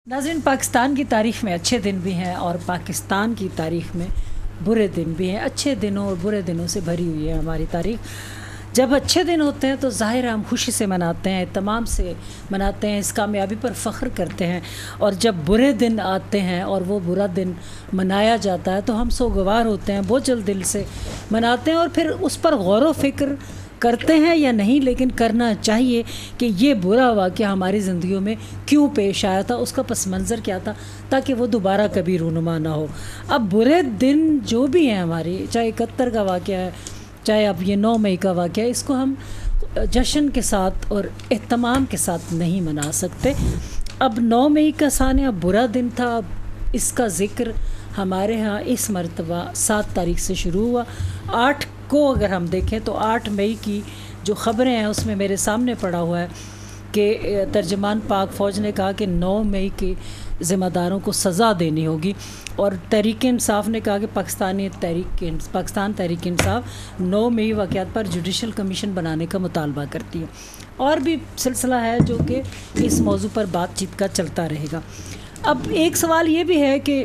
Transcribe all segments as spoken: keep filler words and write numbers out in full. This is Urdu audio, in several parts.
नाज़रीन, पाकिस्तान की तारीख़ में अच्छे दिन भी हैं और पाकिस्तान की तारीख़ में बुरे दिन भी हैं। अच्छे दिनों और बुरे दिनों से भरी हुई है हमारी तारीख़। जब अच्छे दिन होते हैं तो ज़ाहिर है हम खुशी से मनाते हैं, तमाम से मनाते हैं, इस कामयाबी पर फ़ख्र करते हैं। और जब बुरे दिन आते हैं और वो बुरा दिन मनाया जाता है तो हम सोगवार होते हैं, बोझल दिल से मनाते हैं और फिर उस पर गौर व फिक्र करते हैं या नहीं, लेकिन करना चाहिए कि ये बुरा वाक़या हमारी ज़िंदगियों में क्यों पेश आया था, उसका पस मंज़र क्या था, ताकि वो दोबारा कभी रूनुमा ना हो। अब बुरे दिन जो भी हैं हमारी, चाहे इकहत्तर का वाक़या है, चाहे अब ये नौ मई का वाक़या है, इसको हम जश्न के साथ और एहतमाम के साथ नहीं मना सकते। अब नौ मई का सानिया बुरा दिन था, अब इसका ज़िक्र हमारे यहाँ इस मरतबा सात तारीख से शुरू हुआ। आठ को अगर हम देखें तो आठ मई की जो ख़बरें हैं उसमें मेरे सामने पड़ा हुआ है कि तर्जमान पाक फ़ौज ने कहा कि नौ मई के ज़िम्मेदारों को सज़ा देनी होगी। और तहरीक इंसाफ ने कहा कि पाकिस्तानी तहरीक पाकिस्तान तहरीक इंसाफ नौ मई वाक़यात पर जुडिशल कमीशन बनाने का मुतालबा करती है। और भी सिलसिला है जो कि इस मौजू पर बातचीत का चलता रहेगा। अब एक सवाल ये भी है कि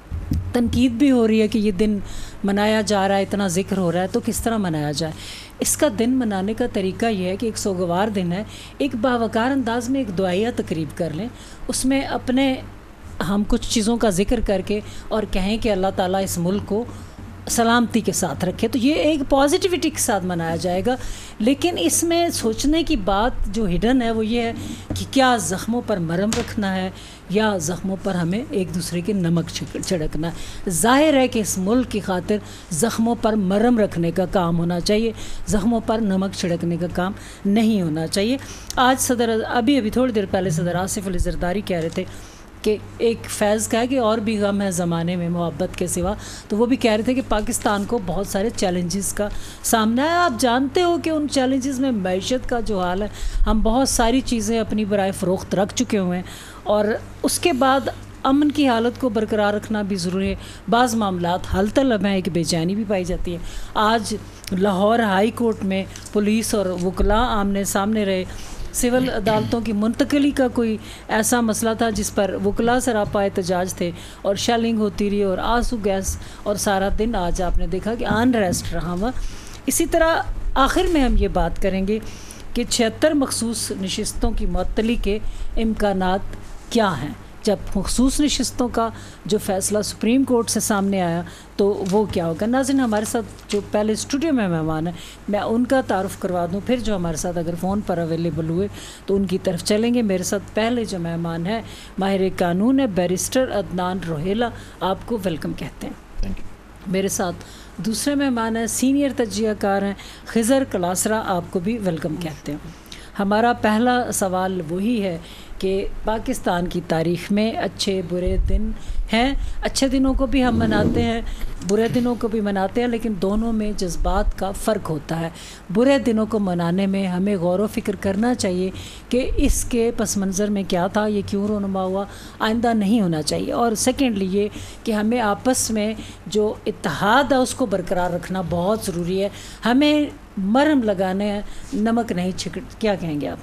तनकीद भी हो रही है कि ये दिन मनाया जा रहा है, इतना ज़िक्र हो रहा है, तो किस तरह मनाया जाए। इसका दिन मनाने का तरीका ये है कि एक सोगवार दिन है, एक बावकार अंदाज में एक दुआया तकरीब कर लें, उसमें अपने हम कुछ चीज़ों का ज़िक्र करके और कहें कि अल्लाह ताला इस मुल्क को सलामती के साथ रखे, तो ये एक पॉजिटिविटी के साथ मनाया जाएगा। लेकिन इसमें सोचने की बात जो हिडन है वो ये है कि क्या ज़ख्मों पर मरहम रखना है या ज़ख्मों पर हमें एक दूसरे के नमक छिड़कना है। ज़ाहिर है कि इस मुल्क की खातिर ज़ख्मों पर मरहम रखने का काम होना चाहिए, ज़ख्मों पर नमक छिड़कने का काम नहीं होना चाहिए। आज सदर अभी अभी थोड़ी देर पहले सदर आसिफ अली ज़रदारी कह रहे थे कि एक फैज़ का है कि और भी गम है ज़माने में मोहब्बत के सिवा, तो वो भी कह रहे थे कि पाकिस्तान को बहुत सारे चैलेंजेस का सामना है। आप जानते हो कि उन चैलेंजेस में मईशत का जो हाल है, हम बहुत सारी चीज़ें अपनी बराए फ़रोख्त रख चुके हुए हैं और उसके बाद अमन की हालत को बरकरार रखना भी ज़रूरी है। बाज़ मामलात हल तलब हैं, एक बेचैनी भी पाई जाती है। आज लाहौर हाई कोर्ट में पुलिस और वकला आमने सामने रहे। सिविल अदालतों की मुंतकली का कोई ऐसा मसला था जिस पर वकला सरापा एहतजाज थे और शेलिंग होती रही और आंसू गैस और सारा दिन आज आपने देखा कि अनरेस्ट रहा हुआ। इसी तरह आखिर में हम ये बात करेंगे कि छिहत्तर मखसूस नशिस्तों की मुअत्तली के इम्कानात क्या हैं। जब मखसूस नशिस्तों का जो फ़ैसला सुप्रीम कोर्ट से सामने आया तो वो क्या होगा। नाज़रीन, हमारे साथ जो पहले स्टूडियो में मेहमान हैं मैं उनका तारुफ़ करवा दूं, फिर जो हमारे साथ अगर फ़ोन पर अवेलेबल हुए तो उनकी तरफ चलेंगे। मेरे साथ पहले जो मेहमान है माहिर कानून है बैरिस्टर अदनान रोहेला, आपको वेलकम कहते हैं। Thank you. मेरे साथ दूसरे मेहमान हैं सीनियर तज्ज़ियाकार हैं खिज़र कलासरा, आपको भी वेलकम कहते हैं। हमारा पहला सवाल वही है कि पाकिस्तान की तारीख़ में अच्छे बुरे दिन हैं, अच्छे दिनों को भी हम मनाते हैं, बुरे दिनों को भी मनाते हैं, लेकिन दोनों में जज्बात का फ़र्क होता है। बुरे दिनों को मनाने में हमें गौर व फिक्र करना चाहिए कि इसके पस मंज़र में क्या था, ये क्यों रोनुमा हुआ, आइंदा नहीं होना चाहिए। और सेकेंडली ये कि हमें आपस में जो इत्तेहाद है उसको बरकरार रखना बहुत ज़रूरी है। हमें मरहम लगाने हैं, नमक नहीं छिड़क। क्या कहेंगे आप?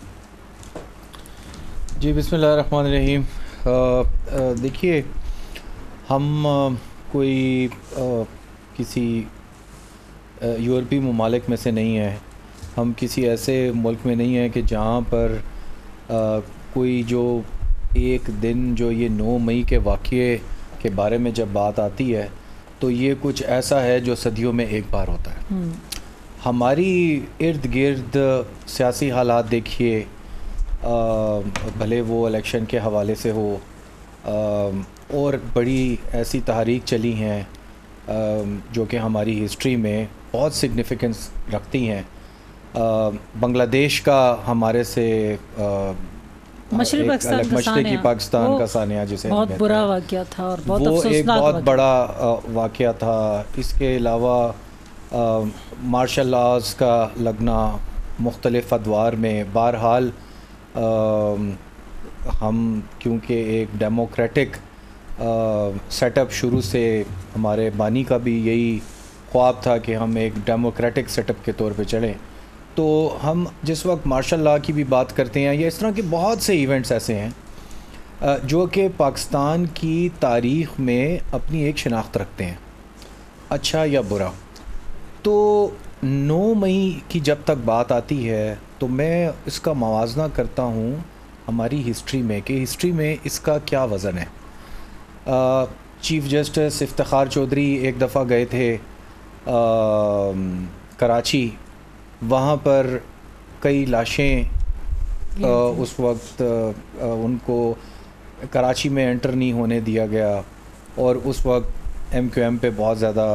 जी बिस्मिल्लाहिर्रहमानिर्रहीम। देखिए, हम आ, कोई आ, किसी यूरोपीय ममालिक में से नहीं है, हम किसी ऐसे मुल्क में नहीं हैं कि जहाँ पर आ, कोई जो एक दिन जो ये नौ मई के वाक़ये के बारे में जब बात आती है तो ये कुछ ऐसा है जो सदियों में एक बार होता है। हमारी इर्द गिर्द सियासी हालात देखिए, भले वो इलेक्शन के हवाले से हो आ, और बड़ी ऐसी तहरीक चली हैं जो कि हमारी हिस्ट्री में बहुत सिग्निफिकेंस रखती हैं। बांग्लादेश का हमारे से मशरक़ी पाकिस्तान का मशरक़ी पाकिस्तान का सानिया जिसे बहुत बुरा वाक़या था और बहुत वो एक बहुत बड़ा वाक़या था। इसके अलावा मार्शल लॉज़ का लगना मुख्तलिफ़ अदवार में, बहरहाल हम क्योंकि एक डेमोक्रेटिक सेटअप शुरू से हमारे बानी का भी यही ख्वाब था कि हम एक डेमोक्रेटिक सेटअप के तौर पे चलें, तो हम जिस वक्त मार्शल लॉ की भी बात करते हैं या इस तरह के बहुत से इवेंट्स ऐसे हैं جو کہ پاکستان کی تاریخ میں اپنی ایک شناخت رکھتے ہیں، اچھا یا برا. تو نو مئی کی جب تک بات آتی ہے تو میں اس کا موازنہ کرتا ہوں ہماری ہسٹری میں کہ ہسٹری میں اس کا کیا وزن ہے. چیف جسٹس افتخار چودھری ایک دفعہ گئے تھے کراچی، وہاں پر کئی لاشیں اس وقت ان کو کراچی میں انٹر نہیں ہونے دیا گیا، اور اس وقت ایم کیو ایم پہ بہت زیادہ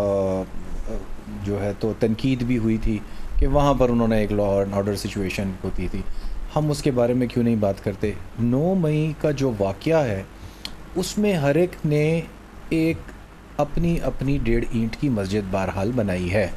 جو ہے تو تنقید بھی ہوئی تھی کہ وہاں پر انہوں نے ایک لا اینڈ آرڈر سچویشن ہوتی تھی. ہم اس کے بارے میں کیوں نہیں بات کرتے؟ نو مئی کا جو واقعہ ہے اس میں ہر ایک نے ایک اپنی اپنی ڈیڑھ اینٹ کی مسجد بہرحال بنائی ہے،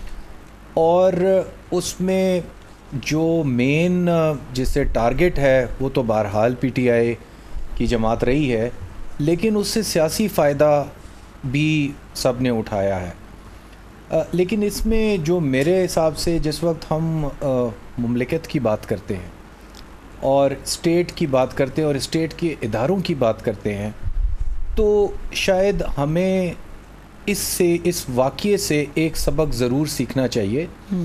اور اس میں جو مین جس سے ٹارگٹ ہے وہ تو بہرحال پی ٹی آئی کی جماعت رہی ہے، لیکن اس سے سیاسی فائدہ بھی سب نے اٹھایا ہے. لیکن اس میں جو میرے حساب سے جس وقت ہم مملکت کی بات کرتے ہیں اور اسٹیٹ کی بات کرتے ہیں اور اسٹیٹ کے اداروں کی بات کرتے ہیں، تو شاید ہمیں اس سے اس واقعے سے ایک سبق ضرور سیکھنا چاہیے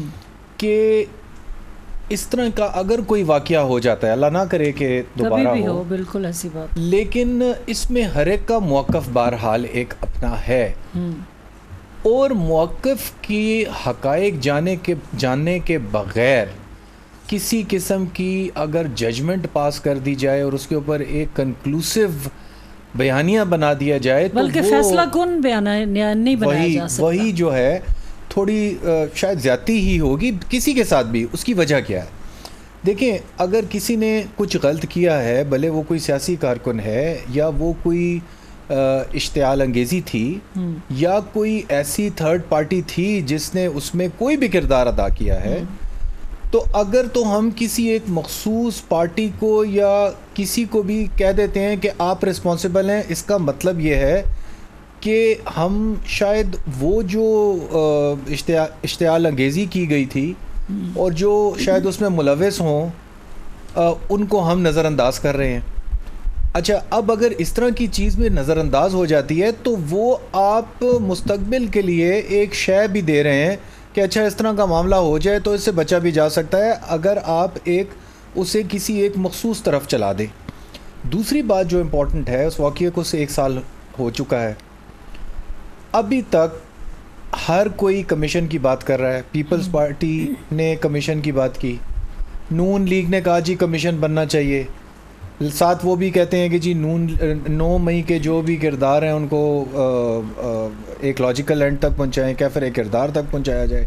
کہ اس طرح کا اگر کوئی واقعہ ہو جاتا ہے، اللہ نہ کرے کہ دوبارہ ہو, ہو بالکل ایسی بات، لیکن اس میں ہر ایک کا موقف بہرحال ایک اپنا ہے، اور موقف کی حقائق جانے کے جاننے کے بغیر کسی قسم کی اگر ججمنٹ پاس کر دی جائے اور اس کے اوپر ایک کنکلوسیو بیانیہ بنا دیا جائے تو بلکہ فیصلہ کن بیانیہ نہیں بنایا جا سکتا، وہی جو ہے تھوڑی شاید زیادتی ہی ہوگی کسی کے ساتھ بھی. اس کی وجہ کیا ہے؟ دیکھیں، اگر کسی نے کچھ غلط کیا ہے، بھلے وہ کوئی سیاسی کارکن ہے یا وہ کوئی اشتعال انگیزی تھی یا کوئی ایسی تھرڈ پارٹی تھی جس نے اس میں کوئی بھی کردار ادا کیا ہے، تو اگر تو ہم کسی ایک مخصوص پارٹی کو یا کسی کو بھی کہہ دیتے ہیں کہ آپ رسپانسبل ہیں، اس کا مطلب یہ ہے کہ ہم شاید وہ جو اشتعال انگیزی کی گئی تھی اور جو شاید اس میں ملوث ہوں ان کو ہم نظر انداز کر رہے ہیں. اچھا، اب اگر اس طرح کی چیز میں نظر انداز ہو جاتی ہے تو وہ آپ مستقبل کے لیے ایک شے بھی دے رہے ہیں کہ اچھا اس طرح کا معاملہ ہو جائے تو اس سے بچا بھی جا سکتا ہے اگر آپ ایک اسے کسی ایک مخصوص طرف چلا دیں. دوسری بات جو امپورٹنٹ ہے، اس واقعے کو سے ایک سال ہو چکا ہے، ابھی تک ہر کوئی کمیشن کی بات کر رہا ہے. پیپلز پارٹی نے کمیشن کی بات کی، نون لیگ نے کہا جی کمیشن بننا چاہیے، ساتھ وہ بھی کہتے ہیں کہ جی نون نو مئی کے جو بھی کردار ہیں ان کو ایک لاجیکل اینڈ تک پہنچائیں، کیفر کردار تک پہنچایا جائے.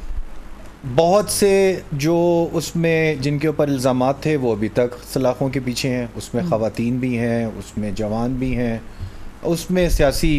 بہت سے جو اس میں جن کے اوپر الزامات تھے وہ ابھی تک سلاخوں کے پیچھے ہیں، اس میں خواتین بھی ہیں، اس میں جوان بھی ہیں، اس میں سیاسی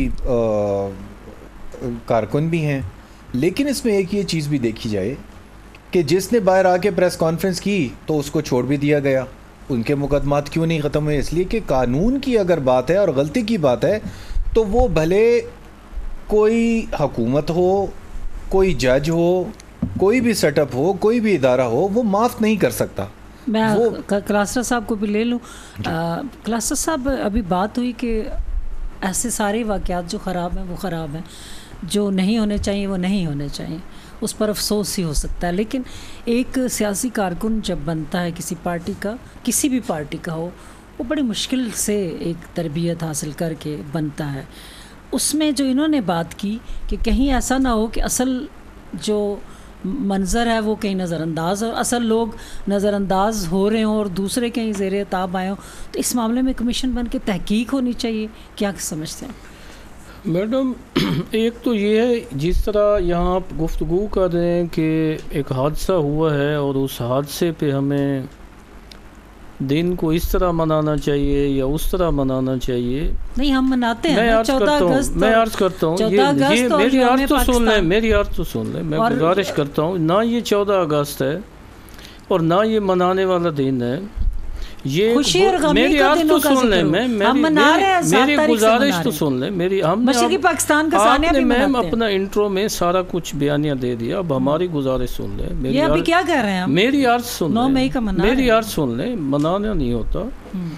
کارکن بھی ہیں. لیکن اس میں ایک یہ چیز بھی دیکھی جائے کہ جس نے باہر آ کے پریس کانفرنس کی تو اس کو چھوڑ بھی دیا گیا. ان کے مقدمات کیوں نہیں ختم ہوئے؟ اس لیے کہ قانون کی اگر بات ہے اور غلطی کی بات ہے تو وہ بھلے کوئی حکومت ہو، کوئی جج ہو، کوئی بھی سیٹ اپ ہو، کوئی بھی ادارہ ہو، وہ معاف نہیں کر سکتا. میں کلاسٹر صاحب کو بھی لے لوں. کلاسٹر صاحب، ابھی بات ہوئی کہ ایسے سارے واقعات جو خراب ہیں وہ خراب ہیں، جو نہیں ہونے چاہیے وہ نہیں ہونے چاہیے، اس پر افسوس ہی ہو سکتا ہے. لیکن ایک سیاسی کارکن جب بنتا ہے کسی پارٹی کا، کسی بھی پارٹی کا ہو، وہ بڑی مشکل سے ایک تربیت حاصل کر کے بنتا ہے. اس میں جو انہوں نے بات کی کہ کہیں ایسا نہ ہو کہ اصل جو منظر ہے وہ کہیں نظر انداز اور اصل لوگ نظر انداز ہو رہے ہوں اور دوسرے کہیں زیر تاب آئے ہوں، تو اس معاملے میں کمیشن بن کے تحقیق ہونی چاہیے. کیا سمجھتے ہیں میڈم؟ ایک تو یہ ہے جس طرح یہاں آپ گفتگو کر رہے ہیں کہ ایک حادثہ ہوا ہے اور اس حادثے پہ ہمیں دن کو اس طرح منانا چاہیے یا اس طرح منانا چاہیے. نہیں، ہم مناتے ہیں. میں عرض کرتا ہوں میں عرض کرتا ہوں یہ میری عرض تو سن لیں میری عرض تو سن لیں میں گزارش کرتا ہوں، نہ یہ چودہ اگست ہے اور نہ یہ منانے والا دن ہے. یہ میری عرض تو سن لیں، میں میری گزارش تو سن لیں میری. ہم مشرقی پاکستان کا آپ نے میم اپنا انٹرو میں سارا کچھ بیانیہ دے دیا، اب ہماری گزارش سن لیں. یہ ابھی کیا کہہ رہے ہیں؟ میری عرض سن لیں میری عرض سن لیں منانا نہیں ہوتا.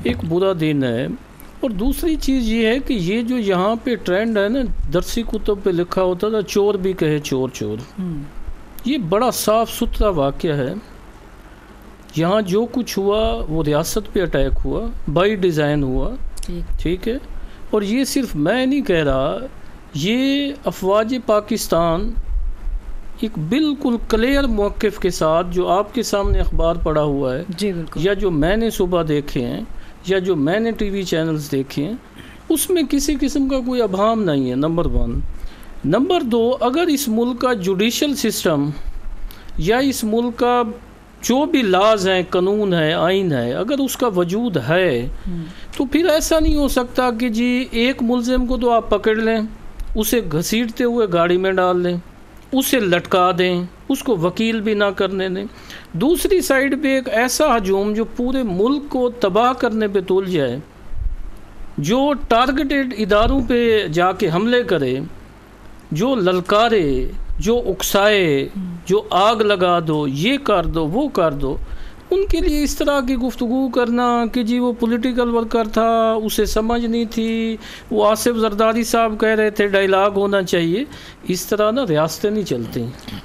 ایک برا دن ہے. اور دوسری چیز یہ ہے کہ یہ جو یہاں پہ ٹرینڈ ہے نا، درسی کتب پہ لکھا ہوتا تھا چور بھی کہے چور چور، یہ بڑا صاف ستھرا واقعہ ہے. یہاں جو کچھ ہوا وہ ریاست پہ اٹیک ہوا، بائی ڈیزائن ہوا، ٹھیک ہے. اور یہ صرف میں نہیں کہہ رہا، یہ افواج پاکستان ایک بالکل کلیئر موقف کے ساتھ، جو آپ کے سامنے اخبار پڑا ہوا ہے جی بالکل، یا جو میں نے صبح دیکھے ہیں یا جو میں نے ٹی وی چینلز دیکھے ہیں، اس میں کسی قسم کا کوئی ابہام نہیں ہے. Number one. نمبر دو، اگر اس ملک کا جوڈیشل سسٹم یا اس ملک کا جو بھی لاز ہیں، قانون ہے، آئین ہے، اگر اس کا وجود ہے تو پھر ایسا نہیں ہو سکتا کہ جی ایک ملزم کو تو آپ پکڑ لیں، اسے گھسیٹتے ہوئے گاڑی میں ڈال لیں، اسے لٹکا دیں، اس کو وکیل بھی نہ کرنے دیں. دوسری سائیڈ پہ ایک ایسا ہجوم جو پورے ملک کو تباہ کرنے پہ تول جائے، جو ٹارگٹڈ اداروں پہ جا کے حملے کرے، جو للکارے، جو اکسائے، جو آگ لگا دو، یہ کر دو، وہ کر دو. ان کے لیے اس طرح کی گفتگو کرنا کہ جی وہ پولیٹیکل ورکر تھا، اسے سمجھ نہیں تھی، وہ آصف زرداری صاحب کہہ رہے تھے ڈائیلاگ ہونا چاہیے، اس طرح نا ریاستیں نہیں چلتی.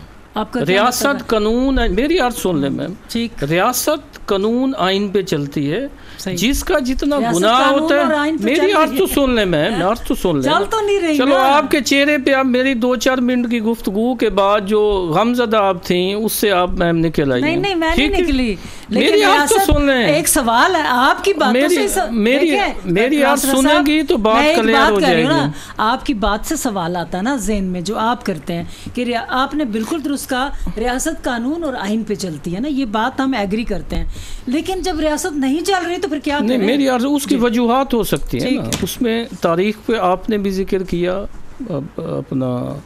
ریاست قانون، میری عرض سن لیں میم، ریاست قانون آئین پہ چلتی ہے. جس کا جتنا گناہ ہوتا ہے، میری عرض تو سن لیں میم، عرض تو سن لیں. چلو آپ کے چہرے پہ اب میری دو چار منٹ کی گفتگو کے بعد جو غمزدہ آپ تھیں اس سے آپ میم نکل آئیے. نہیں نہیں میں نہیں نکلی، میری عرض تو سن لیں. ایک سوال ہے آپ کی باتوں سے، میری میری عرض سنیں گی تو بات کلیئر ہو جائے گی. آپ کی بات سے سوال آتا ہے نا ذہن میں جو آپ کرتے ہیں کہ آپ نے بالکل درست کہا، ریاست قانون اور آئین پہ چلتی ہے نا، یہ بات ہم ایگری کرتے ہیں. لیکن جب ریاست نہیں چل رہی تو پھر کیا کریں؟ میری عرض اس کی وجوہات ہو سکتی ہیں نا. اس میں تاریخ پہ آپ نے بھی ذکر کیا، اپنا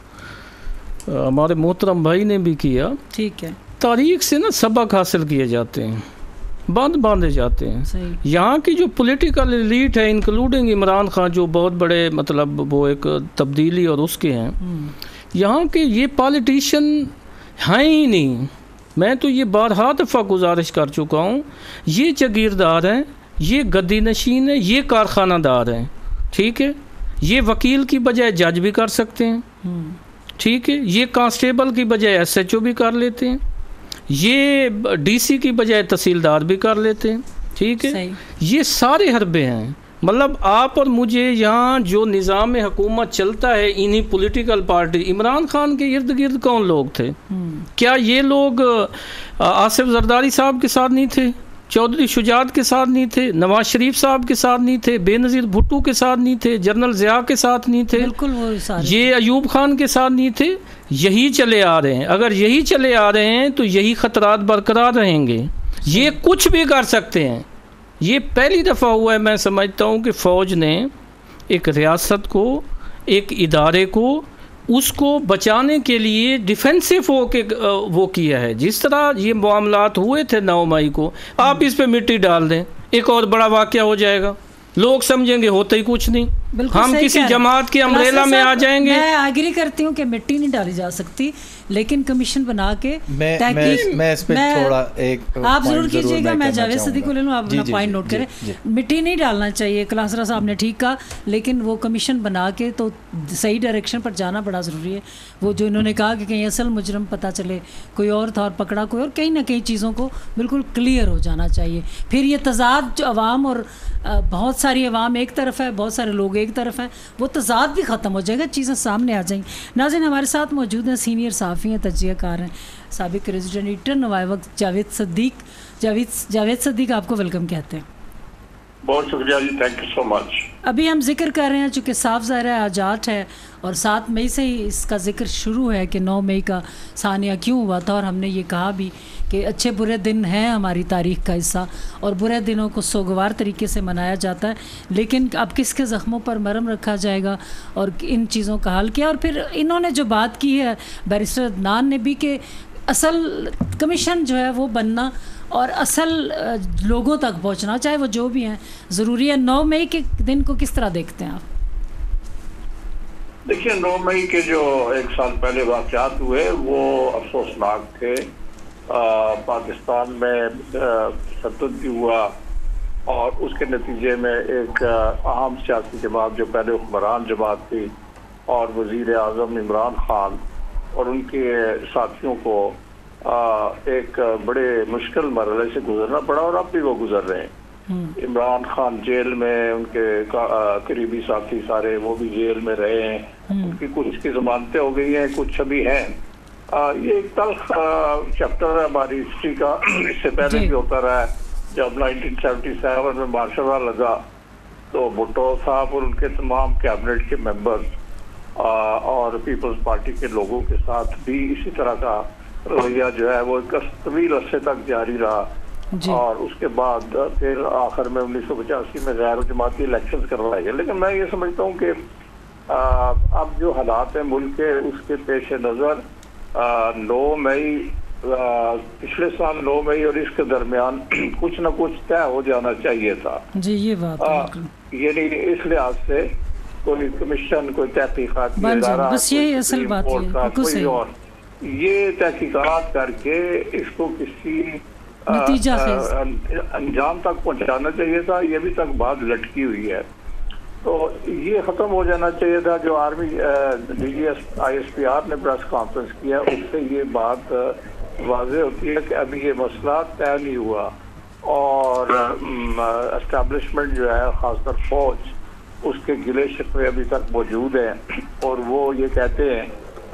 ہمارے محترم بھائی نے بھی کیا. ٹھیک ہے، تاریخ سے نا سبق حاصل کیے جاتے ہیں، باندھ باندھے جاتے ہیں. یہاں کی جو پولیٹیکل ایلیٹ ہے انکلوڈنگ عمران خان، جو بہت بڑے مطلب وہ ایک تبدیلی اور اس کے ہیں، یہاں کے یہ پالیٹیشین ہیں ہی نہیں. میں تو یہ بارہا دفعہ گزارش کر چکا ہوں، یہ جاگیردار ہیں، یہ گدی نشین ہیں، یہ کارخانہ دار ہیں. ٹھیک ہے، یہ وکیل کی بجائے جج بھی کر سکتے ہیں. ٹھیک ہے، یہ کانسٹیبل کی بجائے ایس ایچ او بھی کر لیتے ہیں، یہ ڈی سی کی بجائے تحصیلدار بھی کر لیتے ہیں. ٹھیک ہے، یہ سارے حربے ہیں. مطلب آپ اور مجھے یہاں جو نظام حکومت چلتا ہے انہی پولیٹیکل پارٹی. عمران خان کے ارد گرد کون لوگ تھے؟ کیا یہ لوگ آصف زرداری صاحب کے ساتھ نہیں تھے؟ چودھری شجاعت کے ساتھ نہیں تھے؟ نواز شریف صاحب کے ساتھ نہیں تھے؟ بے نظیر بھٹو کے ساتھ نہیں تھے؟ جنرل ضیاء کے ساتھ نہیں تھے؟ بالکل وہ یہ ایوب خان کے ساتھ نہیں تھے؟ یہی چلے آ رہے ہیں. اگر یہی چلے آ رہے ہیں تو یہی خطرات برقرار رہیں گے. یہ کچھ بھی کر سکتے ہیں. یہ پہلی دفعہ ہوا ہے میں سمجھتا ہوں کہ فوج نے ایک ریاست کو، ایک ادارے کو، اس کو بچانے کے لیے ڈیفینسو ہو کے وہ کیا ہے. جس طرح یہ معاملات ہوئے تھے نو مئی کو، آپ اس پہ مٹی ڈال دیں، ایک اور بڑا واقعہ ہو جائے گا، لوگ سمجھیں گے ہوتا ہی کچھ نہیں، ہم کسی جماعت کے امبریلا میں آ جائیں گے. میں ایگری کرتی ہوں کہ مٹی نہیں ڈالی جا سکتی، لیکن کمیشن بنا کے میں اس پہ تھوڑا ایک آپ ضرور کیجیے گا. میں جاوید صدیق کو لے لوں، آپ اپنا پوائنٹ نوٹ کریں. مٹی نہیں ڈالنا چاہیے، کلاسرا صاحب نے ٹھیک کہا، لیکن وہ کمیشن بنا کے تو صحیح ڈائریکشن پر جانا بڑا ضروری ہے. وہ جو انہوں نے کہا کہ کہیں اصل مجرم پتہ چلے کوئی اور تھا اور پکڑا کوئی اور، کہیں نہ کہیں چیزوں کو بالکل کلیئر ہو جانا چاہیے. پھر یہ تضاد جو عوام اور بہت ساری عوام ایک طرف ہے، بہت سارے لوگ ایک طرف ہیں، وہ تضاد بھی ختم ہو جائے گا، چیزیں سامنے آ جائیں گی. ناظرین ہمارے ساتھ موجود ہیں سینئر صحافی ہیں، تجزیہ کار ہیں، سابق ریزیڈنٹ ایڈیٹر نوائے وقت جاوید صدیق. جاوید جاوید صدیق آپ کو ویلکم کہتے ہیں. بہت شکریہ جی، تھینک یو سو مچ. ابھی ہم ذکر کر رہے ہیں چونکہ صاف ظاہر ہے آج آٹھ ہے اور سات مئی سے ہی اس کا ذکر شروع ہے کہ نو مئی کا ثانیہ کیوں ہوا تھا، اور ہم نے یہ کہا بھی کہ اچھے برے دن ہیں ہماری تاریخ کا حصہ اور برے دنوں کو سوگوار طریقے سے منایا جاتا ہے. لیکن اب کس کے زخموں پر مرہم رکھا جائے گا اور ان چیزوں کا حل کیا. اور پھر انہوں نے جو بات کی ہے بیرسٹر عدنان نے بھی کہ اصل کمیشن جو ہے وہ بننا اور اصل لوگوں تک پہنچنا، چاہے وہ جو بھی ہیں، ضروری ہے. نو مئی کے دن کو کس طرح دیکھتے ہیں آپ؟ دیکھیے، نو مئی کے جو ایک سال پہلے واقعات ہوئے وہ افسوسناک تھے. پاکستان میں تشدد بھی ہوا، اور اس کے نتیجے میں ایک اہم سیاسی جماعت جو پہلے حکمران جماعت تھی اور وزیر اعظم عمران خان اور ان کے ساتھیوں کو ایک بڑے مشکل مرحلے سے گزرنا پڑا، اور اب بھی وہ گزر رہے ہیں۔ عمران خان جیل میں، ان کے قریبی ساتھی سارے وہ بھی جیل میں رہے ہیں، ان کی کچھ کی ضمانتیں ہو گئی ہیں، کچھ ابھی ہیں۔ یہ ایک تلخ چیپٹر ہے ہماری ہسٹری کا، اس سے پہلے بھی ہوتا رہا ہے۔ جب نائنٹین سیونٹی سیون میں مارشل لا لگا تو بھٹو صاحب اور ان کے تمام کیبنٹ کے ممبرز اور پیپلز پارٹی کے لوگوں کے ساتھ بھی اسی طرح کا رویہ جو ہے وہ ایک طویل عرصے تک جاری رہا، اور اس کے بعد پھر آخر میں انیس سو پچاسی میں غیر جماعتی الیکشنز کروائے گئے۔ لیکن میں یہ سمجھتا ہوں کہ اب جو حالات ہیں ملک کے، اس کے پیش نظر نو مئی پچھلے سال نو مئی اور اس کے درمیان کچھ نہ کچھ طے ہو جانا چاہیے تھا جی، یہ بات یعنی اس لحاظ سے کوئی کمیشن، کوئی تحقیقات ادارہ، بس یہی اصل بات ہے، کوئی اور یہ تحقیقات کر کے اس کو کسی انجام تک پہنچانا چاہیے تھا۔ یہ ابھی تک بات لٹکی ہوئی ہے، تو یہ ختم ہو جانا چاہیے تھا۔ جو army D G I S P R آر نے پریس کانفرنس کیا، اس سے یہ بات واضح ہوتی ہے کہ ابھی یہ مسئلہ طے نہیں ہوا، اور اسٹیبلشمنٹ جو ہے خاص کر فوج، اس کے گلے شکوے ابھی تک موجود ہیں، اور وہ یہ کہتے ہیں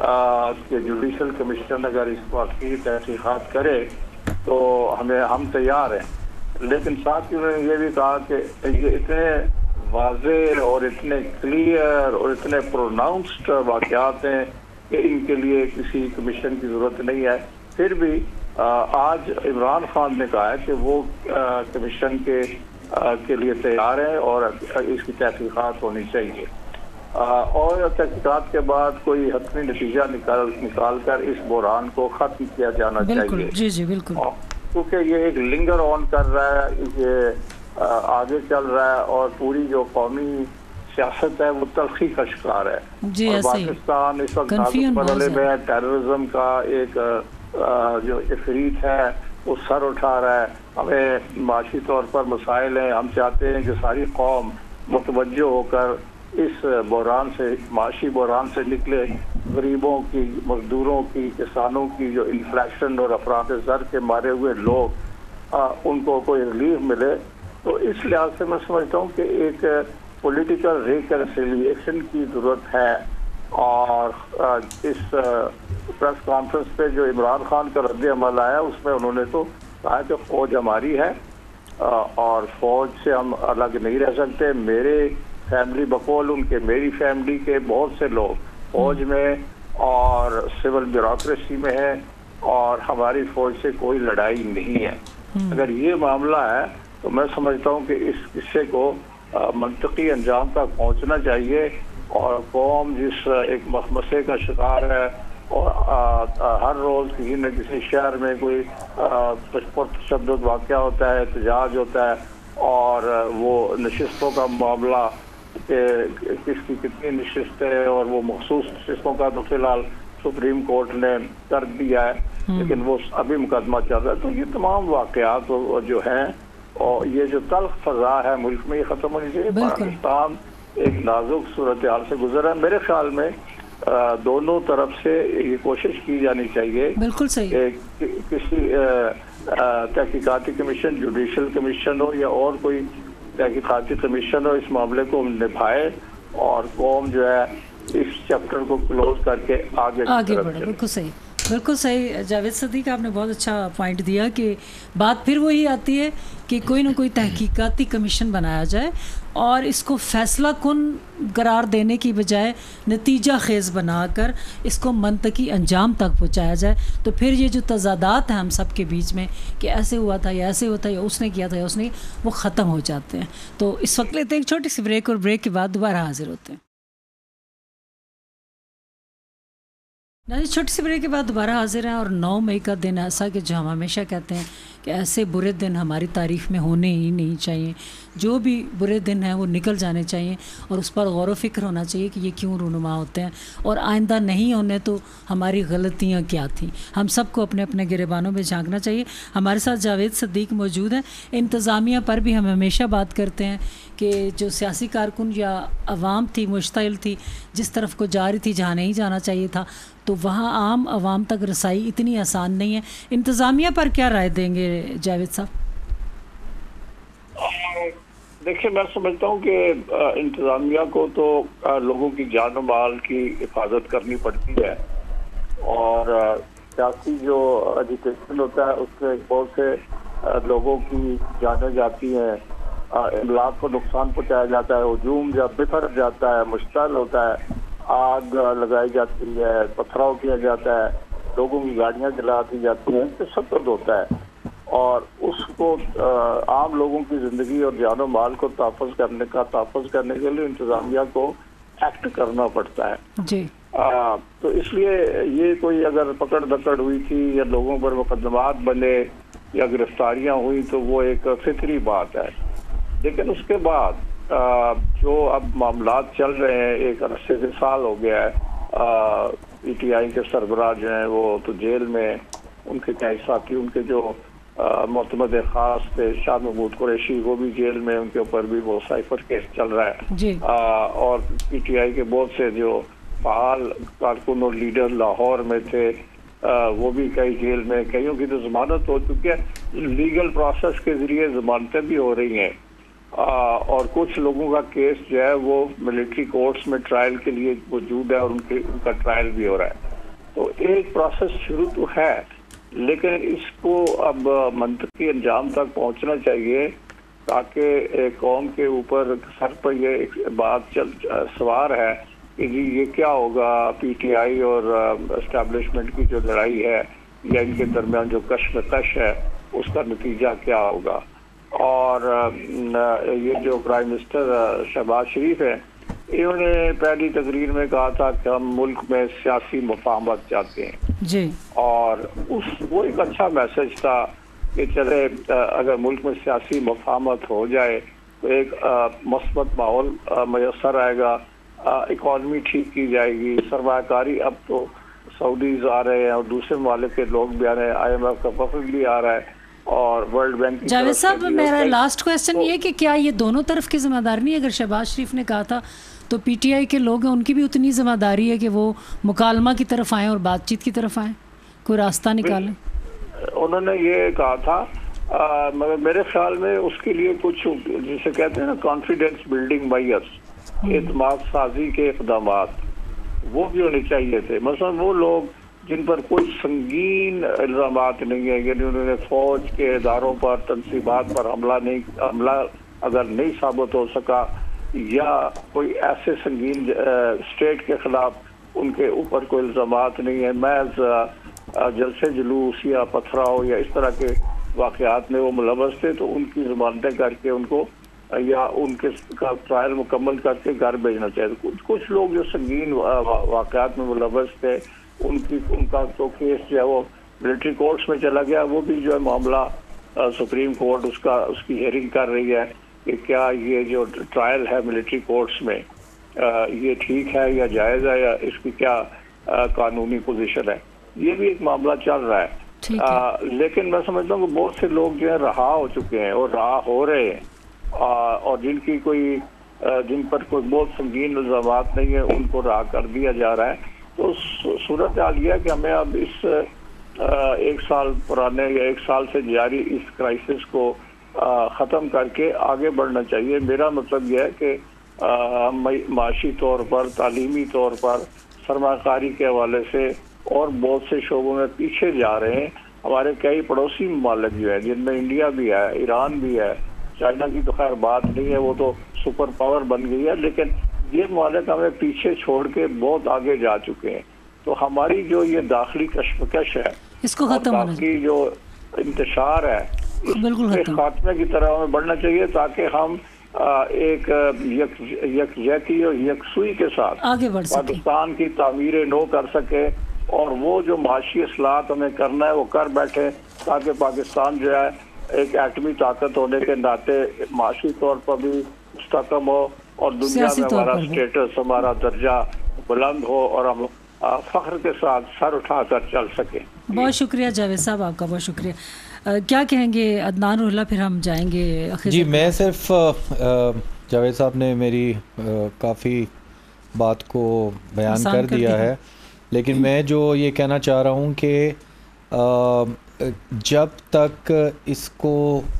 کہ جوڈیشل کمیشن اگر اس واقعی تحقیقات کرے تو ہمیں ہم تیار ہیں۔ لیکن ساتھ ہی انہوں نے یہ بھی کہا کہ یہ اتنے واضح اور اتنے کلیئر اور اتنے پروناؤنسڈ واقعات ہیں کہ ان کے لیے کسی کمیشن کی ضرورت نہیں ہے۔ پھر بھی آج عمران خان نے کہا ہے کہ وہ کمیشن کے کے لیے تیار ہیں اور اس کی تحقیقات ہونی چاہیے، اور تحقیقات کے بعد کوئی حتمی نتیجہ نکال نکال کر اس بحران کو ختم کیا جانا چاہیے۔ جی جی بالکل، کیونکہ یہ ایک لنگر آن کر رہا ہے، یہ آگے چل رہا ہے، اور پوری جو قومی سیاست ہے وہ تلخی کا شکار ہے۔ جی، اور پاکستان اس وقت نازک مرحلے میں ہے، ٹیررزم کا ایک جو عفریت ہے وہ سر اٹھا رہا ہے۔ ہمیں معاشی طور پر مسائل ہیں، ہم چاہتے ہیں کہ ساری قوم متوجہ ہو کر اس بحران سے، معاشی بحران سے نکلے، غریبوں کی، مزدوروں کی، کسانوں کی جو انفلیشن اور افراط زر کے مارے ہوئے لوگ، ان کو کوئی ریلیف ملے۔ تو اس لحاظ سے میں سمجھتا ہوں کہ ایک پولیٹیکل ریکنسیلیشن کی ضرورت ہے، اور اس پریس کانفرنس پہ جو عمران خان کا رد عمل آیا اس میں انہوں نے تو کہا کہ فوج ہماری ہے اور فوج سے ہم الگ نہیں رہ سکتے۔ میرے فیملی بقول ان کے، میری فیملی کے بہت سے لوگ فوج میں اور سول بیوروکریسی میں ہیں، اور ہماری فوج سے کوئی لڑائی نہیں ہے۔ اگر یہ معاملہ ہے تو میں سمجھتا ہوں کہ اس قصے کو منطقی انجام تک پہنچنا چاہیے، اور قوم جس ایک مخمسے کا شکار ہے، اور ہر روز کسی نہ کسی شہر میں کوئی تشدد واقعہ ہوتا ہے، احتجاج ہوتا ہے، اور وہ نشستوں کا معاملہ کہ کس کی کتنی نشست ہے، اور وہ مخصوص نشستوں کا تو فی الحال سپریم کورٹ نے کر دیا ہے، لیکن وہ ابھی مقدمہ چل رہا ہے۔ تو یہ تمام واقعات جو ہیں، اور یہ جو تلخ فضا ہے ملک میں، یہ ختم ہونی چاہیے۔ پاکستان ایک نازک صورتحال سے گزر رہا ہے۔ میرے خیال میں دونوں طرف سے یہ کوشش کی جانی چاہیے، بالکل صحیح، کسی تحقیقاتی کمیشن، جوڈیشل کمیشن ہو یا اور کوئی تحقیقاتی کمیشن ہو، اس معاملے کو نبھائے، اور قوم جو ہے اس چیپٹر کو کلوز کر کے آگے آگے بڑھے۔ بالکل صحیح، بالکل صحیح جاوید صدیق، آپ نے بہت اچھا پوائنٹ دیا کہ بات پھر وہی آتی ہے کہ کوئی نہ کوئی تحقیقاتی کمیشن بنایا جائے، اور اس کو فیصلہ کن قرار دینے کی بجائے نتیجہ خیز بنا کر اس کو منطقی انجام تک پہنچایا جائے، تو پھر یہ جو تضادات ہیں ہم سب کے بیچ میں کہ ایسے ہوا تھا یا ایسے ہوتا ہے، یا اس نے کیا تھا یا اس نے، وہ ختم ہو جاتے ہیں۔ تو اس وقت لیتے ہیں ایک چھوٹی سی بریک، اور بریک کے بعد دوبارہ حاضر ہوتے ہیں۔ چھوٹی سی بریک کے بعد دوبارہ حاضر ہیں، اور نو مئی کا دن ایسا کہ جو ہم ہمیشہ کہتے ہیں کہ ایسے برے دن ہماری تاریخ میں ہونے ہی نہیں چاہیے. جو بھی برے دن ہیں وہ نکل جانے چاہیے اور اس پر غور و فکر ہونا چاہیے کہ یہ کیوں رونما ہوتے ہیں اور آئندہ نہیں ہونے تو ہماری غلطیاں کیا تھیں. ہم سب کو اپنے اپنے گریبانوں میں جھانکنا چاہیے. ہمارے ساتھ جاوید صدیق موجود ہیں. انتظامیہ پر بھی ہم ہمیشہ بات کرتے ہیں کہ جو سیاسی کارکن یا عوام تھی مشتعل تھی جس طرف کو جا رہی تھی جہاں نہیں جانا چاہیے تھا تو وہاں عام عوام تک رسائی اتنی آسان نہیں ہے. انتظامیہ پر کیا رائے دیں گے جاوید صاحب؟ دیکھیں میں سمجھتا ہوں کہ انتظامیہ کو تو لوگوں کی جان و مال کی حفاظت کرنی پڑتی ہے اور سیاسی جو ایجوکیشن ہوتا ہے اس میں بہت سے لوگوں کی جانیں جاتی ہیں, املاک کو نقصان پہنچایا جاتا ہے, ہجوم جب بکھر جاتا ہے, مشتعل ہوتا ہے, آگ لگائی جاتی ہے, پتھراؤ کیا جاتا ہے, لوگوں کی گاڑیاں جلا دی جاتی ہیں, تو سب درد ہوتا ہے اور اس کو عام لوگوں کی زندگی اور جان و مال کو تحفظ کرنے کا تحفظ کرنے کے لیے انتظامیہ کو ایکٹ کرنا پڑتا ہے جی. آ, تو اس لیے یہ کوئی اگر پکڑ دکڑ ہوئی تھی یا لوگوں پر مقدمات بنے یا گرفتاریاں ہوئی تو وہ ایک فطری بات ہے. لیکن اس کے بعد آ, جو اب معاملات چل رہے ہیں, ایک عرصے سے سال ہو گیا ہے, پی ٹی آئی کے سربراہ جو ہیں وہ تو جیل میں, ان کے کئی ساتھی ان کے جو معتمد خاص تھے شاہ محمود قریشی وہ بھی جیل میں, ان کے اوپر بھی وہ سائفر کیس چل رہا ہے جی. آ, اور پی ٹی آئی کے بہت سے جو فعال کارکن اور لیڈر لاہور میں تھے آ, وہ بھی کئی جیل میں, کئیوں کی تو ضمانت ہو چکی ہے, لیگل پروسیس کے ذریعے ضمانتیں بھی ہو رہی ہیں آ, اور کچھ لوگوں کا کیس جو ہے وہ ملٹری کورٹس میں ٹرائل کے لیے موجود ہے اور ان کے ان کا ٹرائل بھی ہو رہا ہے. تو ایک پروسیس شروع تو ہے لیکن اس کو اب منطقی انجام تک پہنچنا چاہیے تاکہ ایک قوم کے اوپر سر پر یہ ایک بات چل سوار ہے کہ جی یہ کیا ہوگا, پی ٹی آئی اور اسٹیبلشمنٹ کی جو لڑائی ہے یا ان کے درمیان جو کشمکش ہے اس کا نتیجہ کیا ہوگا. اور یہ جو پرائم منسٹر شہباز شریف ہیں انہوں نے پہلی تقریر میں کہا تھا کہ ہم ملک میں سیاسی مفاہمت چاہتے ہیں جی. اور اس وہ ایک اچھا میسج تھا کہ چلے اگر ملک میں سیاسی مفاہمت ہو جائے تو ایک مثبت ماحول میسر آئے گا, اکانومی ٹھیک کی جائے گی, سرمایہ کاری اب تو سعودیز آ رہے ہیں اور دوسرے ممالک کے لوگ بھی آ رہے ہیں, آئی ایم ایف کا وفد بھی آ رہا ہے اور ورلڈ بینک. جاوید صاحب میرا لاسٹ کویسچن یہ کہ کیا یہ دونوں طرف کی ذمہ داری نہیں, اگر شہباز شریف نے کہا تھا تو پی ٹی آئی کے لوگ ہیں ان کی بھی اتنی ذمہ داری ہے کہ وہ مکالمہ کی طرف آئیں اور بات چیت کی طرف آئیں, کوئی راستہ نکالیں. انہوں نے یہ کہا تھا مگر میرے خیال میں اس کے لیے کچھ جسے کہتے ہیں نا کانفیڈینس بلڈنگ میئرز, اعتماد سازی کے اقدامات وہ بھی ہونے چاہیے تھے. مثلا وہ لوگ جن پر کوئی سنگین الزامات نہیں ہیں, یعنی انہوں نے فوج کے اداروں پر تنصیبات پر حملہ نہیں حملہ اگر نہیں ثابت ہو سکا یا کوئی ایسے سنگین اسٹیٹ کے خلاف ان کے اوپر کوئی الزامات نہیں ہیں, محض جلسے جلوس یا پتھراؤ یا اس طرح کے واقعات میں وہ ملوث تھے تو ان کی ضمانتیں کر کے ان کو یا ان کے کا ٹرائل مکمل کر کے گھر بھیجنا چاہیے. کچھ کچھ لوگ جو سنگین واقعات میں ملوث تھے ان کی ان کا تو کیس جو ہے وہ ملٹری کورٹس میں چلا گیا, وہ بھی جو ہے معاملہ سپریم کورٹ اس کا اس کی ہیئرنگ کر رہی ہے کہ کیا یہ جو ٹرائل ہے ملٹری کورٹس میں یہ ٹھیک ہے یا جائز ہے یا اس کی کیا قانونی پوزیشن ہے. یہ بھی ایک معاملہ چل رہا ہے. آ, لیکن میں سمجھتا ہوں کہ بہت سے لوگ جو ہیں رہا ہو چکے ہیں اور رہا ہو رہے ہیں آ, اور جن کی کوئی جن پر کوئی بہت سنگین الزامات نہیں ہیں ان کو رہا کر دیا جا رہا ہے. تو صورت حال یہ ہے کہ ہمیں اب اس ایک سال پرانے یا ایک سال سے جاری اس کرائسس کو ختم کر کے آگے بڑھنا چاہیے. میرا مطلب یہ ہے کہ ہم معاشی طور پر, تعلیمی طور پر, سرمایہ کاری کے حوالے سے اور بہت سے شعبوں میں پیچھے جا رہے ہیں. ہمارے کئی پڑوسی ممالک جو ہیں جن میں انڈیا بھی ہے, ایران بھی ہے, چائنا کی تو خیر بات نہیں ہے, وہ تو سپر پاور بن گئی ہے, لیکن یہ ممالک ہمیں پیچھے چھوڑ کے بہت آگے جا چکے ہیں. تو ہماری جو یہ داخلی کشمکش ہے اس کو ختم ہونا کی جو انتشار ہے اس خاتمے کی طرف ہمیں بڑھنا چاہیے تاکہ ہم ایک یکجہتی اور یکسوئی کے ساتھ آگے بڑھ سکیں, پاکستان کی تعمیر نو کر سکے اور وہ جو معاشی اصلاحات ہمیں کرنا ہے وہ کر بیٹھے تاکہ پاکستان جو ہے ایک ایٹمی طاقت ہونے کے ناطے معاشی طور پر بھی مستحکم ہو اور دنیا میں ہمارا اسٹیٹس ہمارا درجہ بلند ہو اور ہم فخر کے ساتھ سر اٹھا کر چل سکیں. بہت شکریہ جاوید صاحب آپ کا, بہت شکریہ. کیا کہیں گے عدنان روح اللہ, پھر ہم جائیں گے. جی میں صرف جاوید صاحب نے میری کافی بات کو بیان کر دیا ہے, لیکن میں جو یہ کہنا چاہ رہا ہوں کہ جب تک اس کو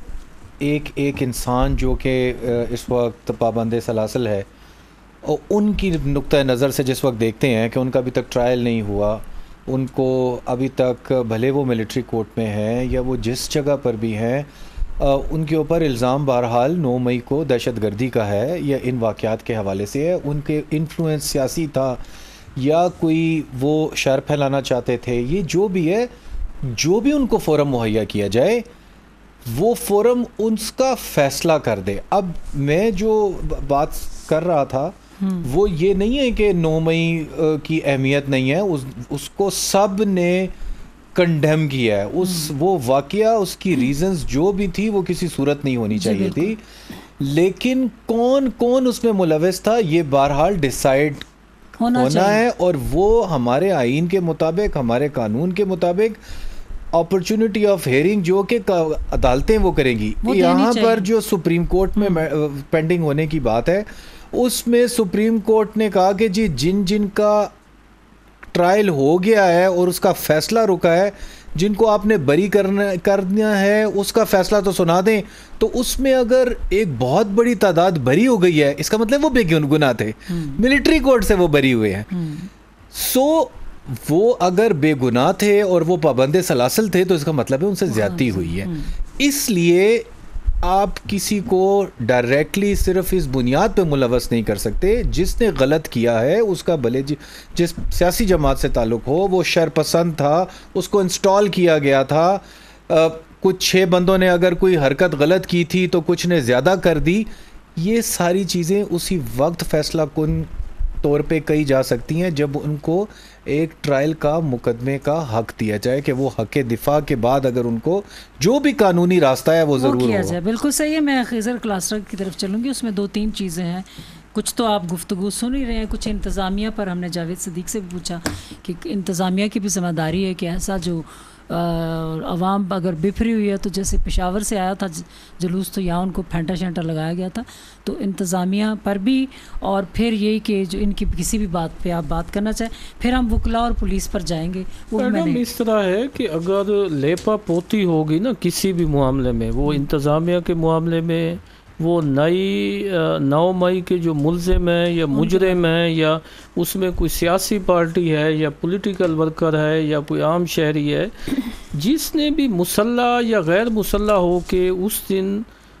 ایک ایک انسان جو کہ اس وقت پابند سلاسل ہے اور ان کی نقطہ نظر سے جس وقت دیکھتے ہیں کہ ان کا ابھی تک ٹرائل نہیں ہوا, ان کو ابھی تک بھلے وہ ملٹری کورٹ میں ہیں یا وہ جس جگہ پر بھی ہیں, ان کے اوپر الزام بہرحال نو مئی کو دہشت گردی کا ہے یا ان واقعات کے حوالے سے ہے. ان کے انفلوئنس سیاسی تھا یا کوئی وہ شر پھیلانا چاہتے تھے, یہ جو بھی ہے, جو بھی ان کو فورم مہیا کیا جائے وہ فورم اس کا فیصلہ کر دے. اب میں جو بات کر رہا تھا وہ یہ نہیں ہے کہ نو مئی کی اہمیت نہیں ہے, اس اس کو سب نے کنڈیم کیا ہے. اس وہ واقعہ اس کی ریزنز جو بھی تھی وہ کسی صورت نہیں ہونی چاہیے تھی, لیکن کون کون اس میں ملوث تھا یہ بہرحال ڈیسائیڈ ہونا ہے, اور وہ ہمارے آئین کے مطابق, ہمارے قانون کے مطابق اپرچونٹی آف ہیئرنگ جو کہ عدالتیں وہ کریں گی. یہاں پر جو سپریم کورٹ میں پینڈنگ ہونے کی بات ہے, اس میں سپریم کورٹ نے کہا کہ جی جن جن کا ٹرائل ہو گیا ہے اور اس کا فیصلہ رکا ہے, جن کو آپ نے بری کرنا کرنا ہے اس کا فیصلہ تو سنا دیں. تو اس میں اگر ایک بہت بڑی تعداد بری ہو گئی ہے, اس کا مطلب وہ بے گناہ تھے, ملٹری کورٹ سے وہ بری ہوئے ہیں. سو وہ اگر بے گناہ تھے اور وہ پابند سلاسل تھے تو اس کا مطلب ہے ان سے زیادتی ہوئی ہے. اس لیے آپ کسی کو ڈائریکٹلی صرف اس بنیاد پہ ملوث نہیں کر سکتے. جس نے غلط کیا ہے اس کا بھلے جس سیاسی جماعت سے تعلق ہو, وہ شر پسند تھا, اس کو انسٹال کیا گیا تھا, کچھ چھ بندوں نے اگر کوئی حرکت غلط کی تھی تو کچھ نے زیادہ کر دی, یہ ساری چیزیں اسی وقت فیصلہ کن طور پہ کہی جا سکتی ہیں جب ان کو ایک ٹرائل کا مقدمے کا حق دیا جائے کہ وہ حق دفاع کے بعد اگر ان کو جو بھی قانونی راستہ ہے وہ ضرور کیا جائے. بالکل صحیح ہے. میں خیزر کلاسٹر کی طرف چلوں گی. اس میں دو تین چیزیں ہیں. کچھ تو آپ گفتگو سن ہی رہے ہیں, کچھ انتظامیہ پر ہم نے جاوید صدیق سے بھی پوچھا کہ انتظامیہ کی بھی ذمہ داری ہے کہ ایسا جو عوام اگر بفری ہوئی ہے, تو جیسے پشاور سے آیا تھا جلوس تو یہاں ان کو پھینٹا شینٹا لگایا گیا تھا, تو انتظامیہ پر بھی, اور پھر یہی کہ جو ان کی کسی بھی بات پہ آپ بات کرنا چاہیں, پھر ہم وکلا اور پولیس پر جائیں گے. وہ میں نے اس طرح ہے کہ اگر لیپا پوتی ہوگی نا کسی بھی معاملے میں, وہ انتظامیہ کے معاملے میں وہ نئی نو مئی کے جو ملزم ہیں یا مجرم ہیں یا اس میں کوئی سیاسی پارٹی ہے یا پولیٹیکل ورکر ہے یا کوئی عام شہری ہے, جس نے بھی مسلح یا غیر مسلح ہو کے اس دن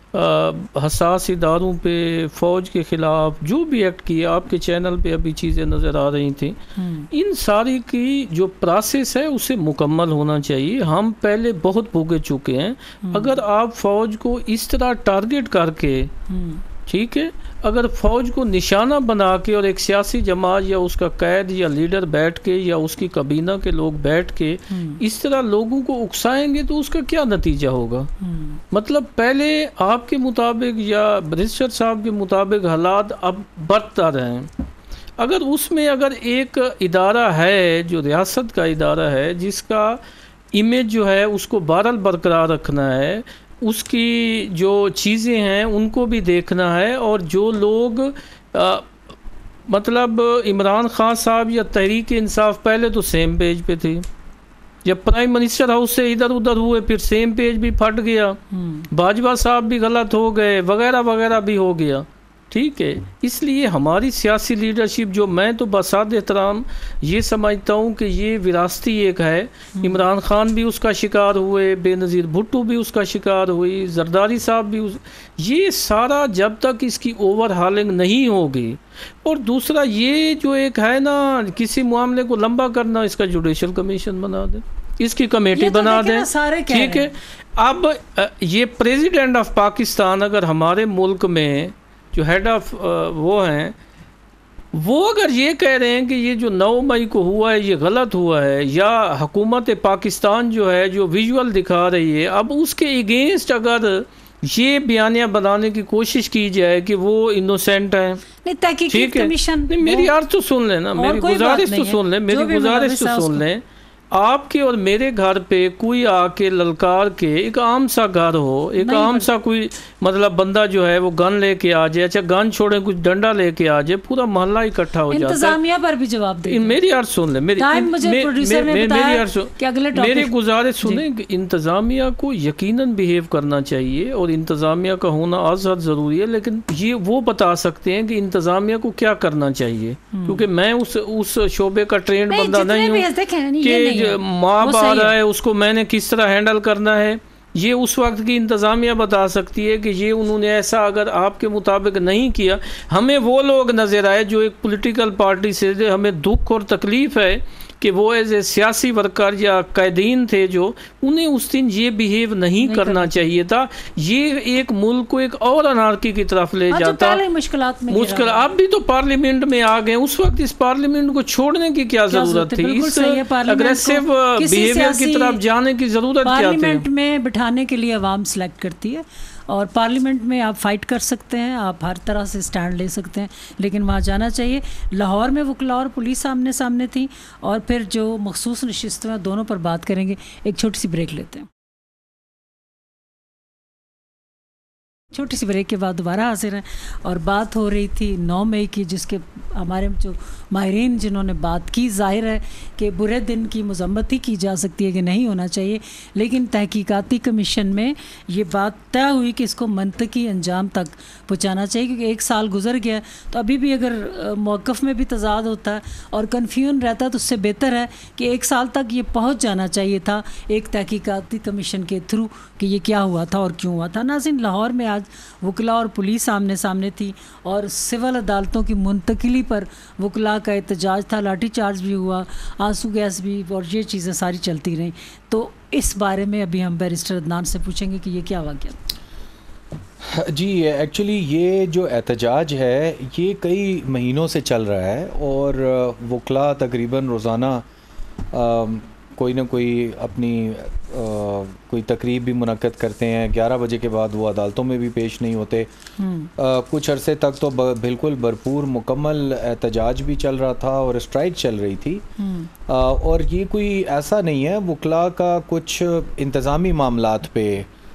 حساس اداروں پہ فوج کے خلاف جو بھی ایکٹ کیا, آپ کے چینل پہ ابھی چیزیں نظر آ رہی تھیں, ان ساری کی جو پروسیس ہے اسے مکمل ہونا چاہیے. ہم پہلے بہت بھوگے چکے ہیں. اگر آپ فوج کو اس طرح ٹارگٹ کر کے, ٹھیک ہے, اگر فوج کو نشانہ بنا کے اور ایک سیاسی جماعت یا اس کا قائد یا لیڈر بیٹھ کے یا اس کی کابینہ کے لوگ بیٹھ کے اس طرح لوگوں کو اکسائیں گے تو اس کا کیا نتیجہ ہوگا؟ مطلب پہلے آپ کے مطابق یا برسٹر صاحب کے مطابق حالات اب بدتر ہیں. اگر اس میں اگر ایک ادارہ ہے جو ریاست کا ادارہ ہے جس کا امیج جو ہے اس کو بہرحال برقرار رکھنا ہے, اس کی جو چیزیں ہیں ان کو بھی دیکھنا ہے, اور جو لوگ آ, مطلب عمران خان صاحب یا تحریک انصاف پہلے تو سیم پیج پہ تھی, جب پرائم منسٹر ہاؤس سے ادھر ادھر ہوئے پھر سیم پیج بھی پھٹ گیا, باجوہ صاحب بھی غلط ہو گئے, وغیرہ وغیرہ بھی ہو گیا. ٹھیک ہے, اس لیے ہماری سیاسی لیڈرشپ جو میں تو بساد احترام یہ سمجھتا ہوں کہ یہ وراثتی ایک ہے. عمران خان بھی اس کا شکار ہوئے, بے نظیر بھٹو بھی اس کا شکار ہوئی, زرداری صاحب بھی اس, یہ سارا جب تک اس کی اوور ہالنگ نہیں ہوگی. اور دوسرا یہ جو ایک ہے نا کسی معاملے کو لمبا کرنا, اس کا جوڈیشل کمیشن بنا دیں, اس کی کمیٹی بنا دیں. ٹھیک ہے, اب یہ پریزیڈنٹ آف پاکستان اگر ہمارے ملک میں جو ہیڈ آف وہ ہیں وہ اگر یہ کہہ رہے ہیں کہ یہ جو نو مئی کو ہوا ہے یہ غلط ہوا ہے، یا حکومت پاکستان جو ہے جو ویژول دکھا رہی ہے، اب اس کے اگینسٹ اگر یہ بیانیہ بنانے کی کوشش کی جائے کہ وہ انوسینٹ ہیں، ٹھیک ہے، میری عرض تو سن لیں نا، میری گزارش تو سن لیں، میری گزارش تو سن لیں. آپ کے اور میرے گھر پہ کوئی آ کے للکار کے، ایک عام سا گھر ہو، ایک عام سا کوئی مطلب بندہ جو ہے وہ گن لے کے آ جائے، اچھا گن چھوڑے کچھ ڈنڈا لے کے آ جائے، پورا محلہ اکٹھا ہو جاتا ہے. انتظامیہ پر بھی جواب دیں. میری عرض سن لیں، میری میری گزارش سنیں کہ انتظامیہ کو یقیناً بیہیو کرنا چاہیے اور انتظامیہ کا ہونا ازحد ضروری ہے، لیکن یہ وہ بتا سکتے ہیں کہ انتظامیہ کو کیا کرنا چاہیے، کیونکہ میں اس اس شعبے کا ٹرینڈ بندہ نہیں ہوں کہ ماں آ رہا ہے اس کو میں نے کس طرح ہینڈل کرنا ہے. یہ اس وقت کی انتظامیہ بتا سکتی ہے کہ یہ انہوں نے ایسا اگر آپ کے مطابق نہیں کیا. ہمیں وہ لوگ نظر آئے جو ایک پولیٹیکل پارٹی سے ہمیں دکھ اور تکلیف ہے کہ وہ ایز اے سیاسی ورکر یا قائدین تھے، جو انہیں اس دن یہ بیہیو نہیں کرنا چاہیے تھا. یہ ایک ملک کو ایک اور انارکی کی طرف لے جاتا. مشکل اب بھی تو پارلیمنٹ میں آ گئے، اس وقت اس پارلیمنٹ کو چھوڑنے کی کیا ضرورت تھی؟ اس اگریسو بیہیویئر کی طرف جانے کی ضرورت کیا تھی؟ پارلیمنٹ میں بٹھانے کے لیے عوام سلیکٹ کرتی ہے، اور پارلیمنٹ میں آپ فائٹ کر سکتے ہیں، آپ ہر طرح سے سٹینڈ لے سکتے ہیں، لیکن وہاں جانا چاہیے. لاہور میں وکلاء اور پولیس آمنے سامنے تھی، اور پھر جو مخصوص نشستیں ہیں دونوں پر بات کریں گے. ایک چھوٹی سی بریک لیتے ہیں. چھوٹی سی بریک کے بعد دوبارہ حاضر ہیں، اور بات ہو رہی تھی نو مئی کی، جس کے ہمارے جو ماہرین جنہوں نے بات کی، ظاہر ہے کہ برے دن کی مذمت ہی کی جا سکتی ہے کہ نہیں ہونا چاہیے، لیکن تحقیقاتی کمیشن میں یہ بات طے ہوئی کہ اس کو منطقی انجام تک پہنچانا چاہیے، کیونکہ ایک سال گزر گیا تو ابھی بھی اگر موقف میں بھی تضاد ہوتا ہے اور کنفیوژن رہتا ہے تو اس سے بہتر ہے کہ ایک سال تک یہ پہنچ جانا چاہیے تھا ایک تحقیقاتی کمیشن کے تھرو کہ یہ کیا ہوا تھا اور کیوں ہوا تھا. ناظرین، لاہور میں آج وکلاء اور پولیس آمنے سامنے تھی، اور سول عدالتوں کی منتقلی پر وکلاء کا احتجاج تھا، لاٹھی چارج بھی ہوا، آنسو گیس بھی، اور یہ چیزیں ساری چلتی رہیں. تو اس بارے میں ابھی ہم بیرسٹر عدنان سے پوچھیں گے کہ یہ کیا واقعہ؟ جی ایکچولی یہ جو احتجاج ہے یہ کئی مہینوں سے چل رہا ہے، اور وکلاء تقریباً روزانہ کوئی نہ کوئی اپنی کوئی تقریب بھی منعقد کرتے ہیں. گیارہ بجے کے بعد وہ عدالتوں میں بھی پیش نہیں ہوتے. کچھ عرصے تک تو بالکل بھرپور مکمل احتجاج بھی چل رہا تھا اور اسٹرائک چل رہی تھی. اور یہ کوئی ایسا نہیں ہے، وکلاء کا کچھ انتظامی معاملات پہ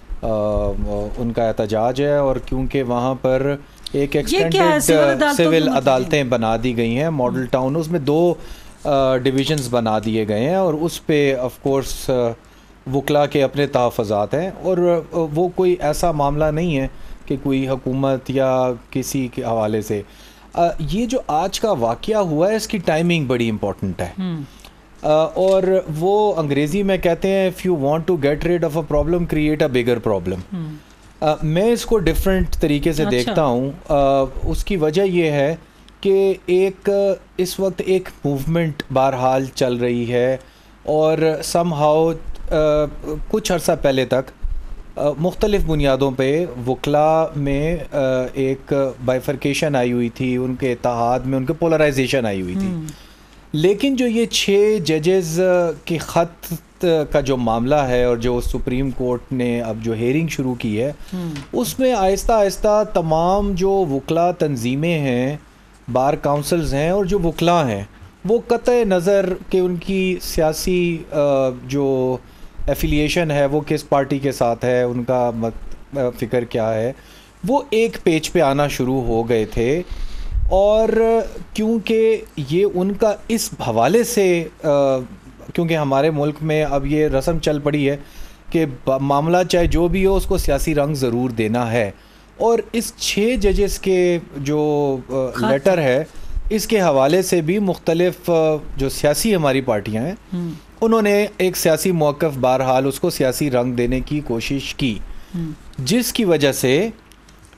ان کا احتجاج ہے، اور کیونکہ وہاں پر ایک ایکسٹینڈڈ سول عدالتیں بنا دی گئی ہیں ماڈل ٹاؤن، اس میں دو ڈویژنز بنا دیے گئے ہیں، اور اس پہ آف کورس وکلاء کے اپنے تحفظات ہیں. اور وہ کوئی ایسا معاملہ نہیں ہے کہ کوئی حکومت یا کسی کے حوالے سے. یہ جو آج کا واقعہ ہوا ہے اس کی ٹائمنگ بڑی امپورٹنٹ ہے، اور وہ انگریزی میں کہتے ہیں if you want to get rid of a problem create a bigger problem. میں اس کو ڈفرینٹ طریقے سے دیکھتا ہوں. اس کی وجہ یہ ہے کہ ایک اس وقت ایک موومنٹ بہرحال چل رہی ہے، اور سم ہاؤ کچھ عرصہ پہلے تک مختلف بنیادوں پہ وکلاء میں ایک بائیفرکیشن آئی ہوئی تھی، ان کے اتحاد میں ان کے پولرائزیشن آئی ہوئی تھی. لیکن جو یہ چھ ججز کے خط کا جو معاملہ ہے، اور جو سپریم کورٹ نے اب جو ہیئرنگ شروع کی ہے، اس میں آہستہ آہستہ تمام جو وکلاء تنظیمیں ہیں، بار کاؤنسلز ہیں، اور جو وکلاء ہیں، وہ قطع نظر کہ ان کی سیاسی جو ایفیلیشن ہے وہ کس پارٹی کے ساتھ ہے، ان کا فکر کیا ہے، وہ ایک پیج پہ آنا شروع ہو گئے تھے. اور کیونکہ یہ ان کا اس حوالے سے کیونکہ ہمارے ملک میں اب یہ رسم چل پڑی ہے کہ معاملہ چاہے جو بھی ہو اس کو سیاسی رنگ ضرور دینا ہے، اور اس چھ ججز کے جو لیٹر ہے اس کے حوالے سے بھی مختلف جو سیاسی ہماری پارٹیاں ہیں انہوں نے ایک سیاسی موقف بہرحال اس کو سیاسی رنگ دینے کی کوشش کی، جس کی وجہ سے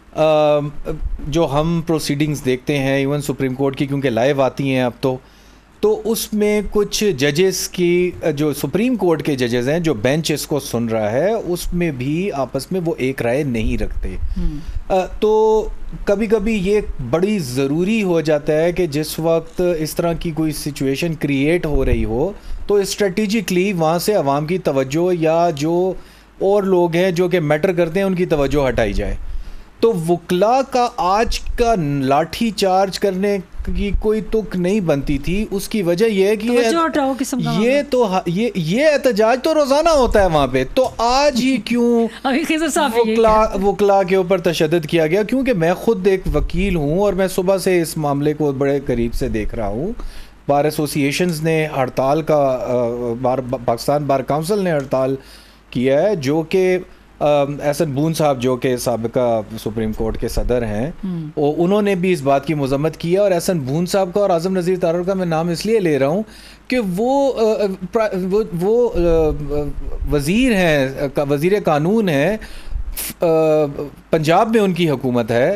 جو ہم پروسیڈنگز دیکھتے ہیں ایون سپریم کورٹ کی، کیونکہ لائیو آتی ہیں اب تو تو اس میں کچھ ججز کی, جو سپریم کورٹ کے ججز ہیں, جو بینچ اس کو سن رہا ہے, اس میں بھی آپس میں وہ ایک رائے نہیں رکھتے. تو کبھی کبھی یہ بڑی ضروری ہو جاتا ہے کہ جس وقت اس طرح کی کوئی سچویشن کریٹ ہو رہی ہو تو اسٹریٹجکلی وہاں سے عوام کی توجہ یا جو اور لوگ ہیں جو کہ میٹر کرتے ہیں ان کی توجہ ہٹائی جائے. تو وکلاء کا آج کا لاٹھی چارج کرنے کی کوئی تک نہیں بنتی تھی. اس کی وجہ یہ ہے کہ یہ تو یہ یہ احتجاج تو روزانہ ہوتا ہے وہاں پہ, تو آج ہی کیوں وکلاء وکلاء کے اوپر تشدد کیا گیا؟ کیونکہ میں خود ایک وکیل ہوں اور میں صبح سے اس معاملے کو بڑے قریب سے دیکھ رہا ہوں. بار ایسوسیشنز نے ہڑتال کا, بار پاکستان بار کونسل نے ہڑتال کیا ہے, جو کہ احسن بون صاحب جو کہ سابقہ سپریم کورٹ کے صدر ہیں, انہوں نے بھی اس بات کی مذمت کی ہے. اور احسن بون صاحب کا اور اعظم نذیر تارڑ کا میں نام اس لیے لے رہا ہوں کہ وہ وہ وزیر ہیں, وزیر قانون ہیں, پنجاب میں ان کی حکومت ہے,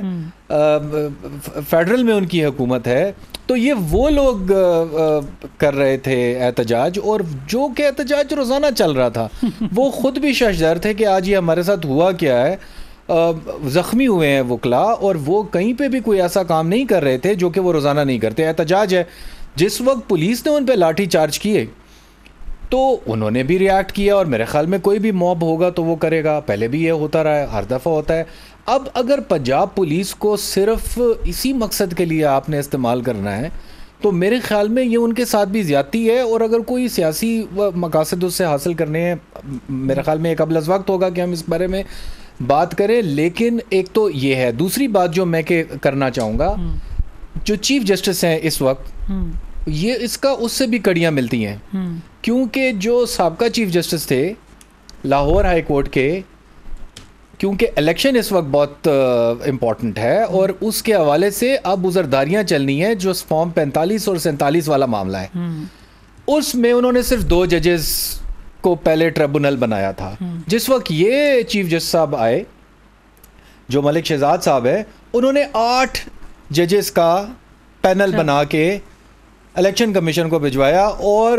فیڈرل میں ان کی حکومت ہے. تو یہ وہ لوگ کر رہے تھے احتجاج, اور جو کہ احتجاج روزانہ چل رہا تھا. وہ خود بھی ششدر تھے کہ آج یہ ہمارے ساتھ ہوا کیا ہے. زخمی ہوئے ہیں وکلاء, اور وہ کہیں پہ بھی کوئی ایسا کام نہیں کر رہے تھے جو کہ وہ روزانہ نہیں کرتے. احتجاج ہے. جس وقت پولیس نے ان پہ لاٹھی چارج کیے تو انہوں نے بھی ریاکٹ کیا, اور میرے خیال میں کوئی بھی موب ہوگا تو وہ کرے گا. پہلے بھی یہ ہوتا رہا ہے, ہر دفعہ ہوتا ہے. اب اگر پنجاب پولیس کو صرف اسی مقصد کے لیے آپ نے استعمال کرنا ہے تو میرے خیال میں یہ ان کے ساتھ بھی زیادتی ہے. اور اگر کوئی سیاسی مقاصد اس سے حاصل کرنے ہیں, میرے خیال میں ایک قبل از وقت ہوگا کہ ہم اس بارے میں بات کریں. لیکن ایک تو یہ ہے. دوسری بات جو میں کہ کرنا چاہوں گا, جو چیف جسٹس ہیں اس وقت, یہ اس کا اس سے بھی کڑیاں ملتی ہیں. کیونکہ جو سابقہ چیف جسٹس تھے لاہور ہائی کورٹ کے, کیونکہ الیکشن اس وقت بہت امپورٹنٹ ہے اور اس کے حوالے سے اب عذرداریاں چلنی ہیں, جو فارم پینتالیس اور سینتالیس والا معاملہ ہے, اس میں انہوں نے صرف دو ججز کو پہلے ٹریبونل بنایا تھا. جس وقت یہ چیف جسٹس صاحب آئے, جو ملک شہزاد صاحب ہے, انہوں نے آٹھ ججز کا پینل بنا کے الیکشن کمیشن کو بھجوایا. اور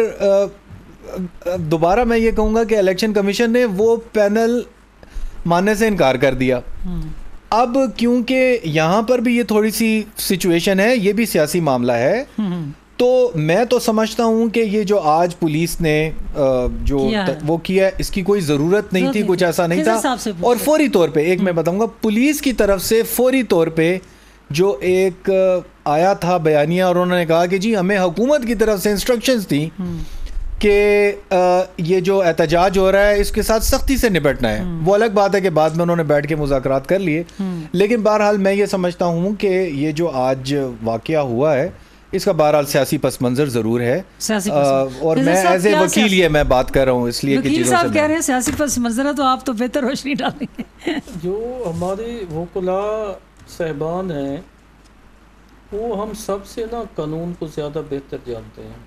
دوبارہ میں یہ کہوں گا کہ الیکشن کمیشن نے وہ پینل ماننے سے انکار کر دیا. اب کیونکہ یہاں پر بھی یہ تھوڑی سی سچویشن ہے, یہ بھی سیاسی معاملہ ہے, تو میں تو سمجھتا ہوں کہ یہ جو آج پولیس نے جو وہ کیا, اس کی کوئی ضرورت نہیں تھی, کچھ ایسا نہیں تھا. اور فوری طور پہ ایک میں بتاؤں گا, پولیس کی طرف سے فوری طور پہ جو ایک آیا تھا بیانیہ, اور انہوں نے کہا کہ جی ہمیں حکومت کی طرف سے انسٹرکشنز تھیں کہ یہ جو احتجاج ہو رہا ہے اس کے ساتھ سختی سے نپٹنا ہے. وہ الگ بات ہے کہ بعد میں انہوں نے بیٹھ کے مذاکرات کر لیے, لیکن بہرحال میں یہ سمجھتا ہوں کہ یہ جو آج واقعہ ہوا ہے اس کا بہرحال سیاسی پس منظر ضرور ہے. اور میں ایز اے وکیل یہ میں بات کر رہا ہوں اس لیے کہ وکیل صاحب کہہ رہے ہیں سیاسی پس منظر ہے, تو آپ تو بہتر روشنی ڈالیں گے. جو ہمارے وکلاء صاحبان ہیں وہ ہم سب سے نا قانون کو زیادہ بہتر جانتے ہیں,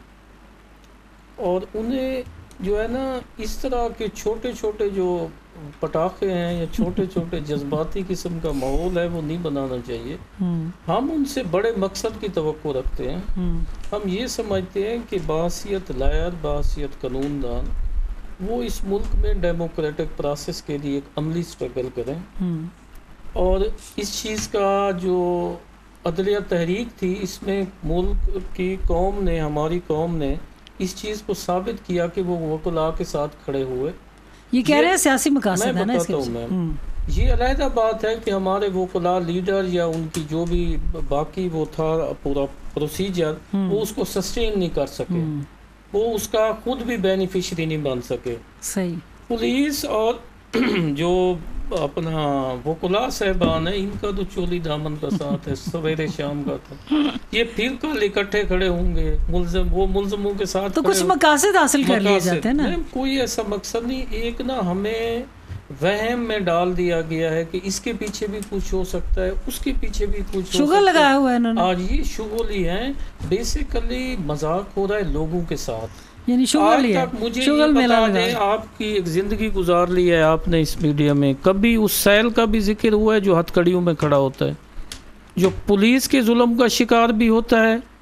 اور انہیں جو ہے نا اس طرح کے چھوٹے چھوٹے جو پٹاخے ہیں یا چھوٹے چھوٹے جذباتی قسم کا ماحول ہے وہ نہیں بنانا چاہیے. ہم ان سے بڑے مقصد کی توقع رکھتے ہیں. ہم یہ سمجھتے ہیں کہ باحثیت لائر, باحثیت قانون دان, وہ اس ملک میں ڈیموکریٹک پروسیس کے لیے ایک عملی سٹرگل کریں, اور اس چیز کا جو عدلیہ تحریک تھی, اس میں ملک کی قوم نے, ہماری قوم نے اس چیز کو ثابت کیا کہ وہ وکلاء کے ساتھ کھڑے ہوئے. یہ کہہ رہے ہیں سیاسی مقاصد ہے نا اس کے. یہ علیحدہ بات ہے کہ ہمارے وکلاء لیڈر یا ان کی جو بھی باقی وہ تھا پورا پروسیجر, وہ اس کو سسٹین نہیں کر سکے, وہ اس کا خود بھی بینیفیشری نہیں بن سکے. صحیح. پولیس اور جو اپنا وکلاء صاحبان ہیں, ان کا تو چولی دامن کا ساتھ ہے سویرے شام کا تھا. یہ پھر کل اکٹھے کھڑے ہوں گے ملزم, وہ ملزموں کے ساتھ تو کچھ مقاصد حاصل کر لیے جاتے ہیں نا. کوئی ایسا مقصد نہیں. ایک نا ہمیں وہم میں ڈال دیا گیا ہے کہ اس کے پیچھے بھی کچھ ہو سکتا ہے, اس کے پیچھے بھی کچھ شغل لگایا ہوا ہے انہوں نے. آج یہ شغل ہی ہیں, بیسیکلی مذاق ہو رہا ہے لوگوں کے ساتھ. یعنی شغل ہی ہے. مجھے یہ بتا دیں, آپ کی ایک زندگی گزار لی ہے آپ نے اس میڈیا میں, کبھی اس سیل کا بھی ذکر ہوا ہے جو ہتھ کڑیوں میں کھڑا ہوتا ہے, جو پولیس کے ظلم کا شکار بھی ہوتا ہے,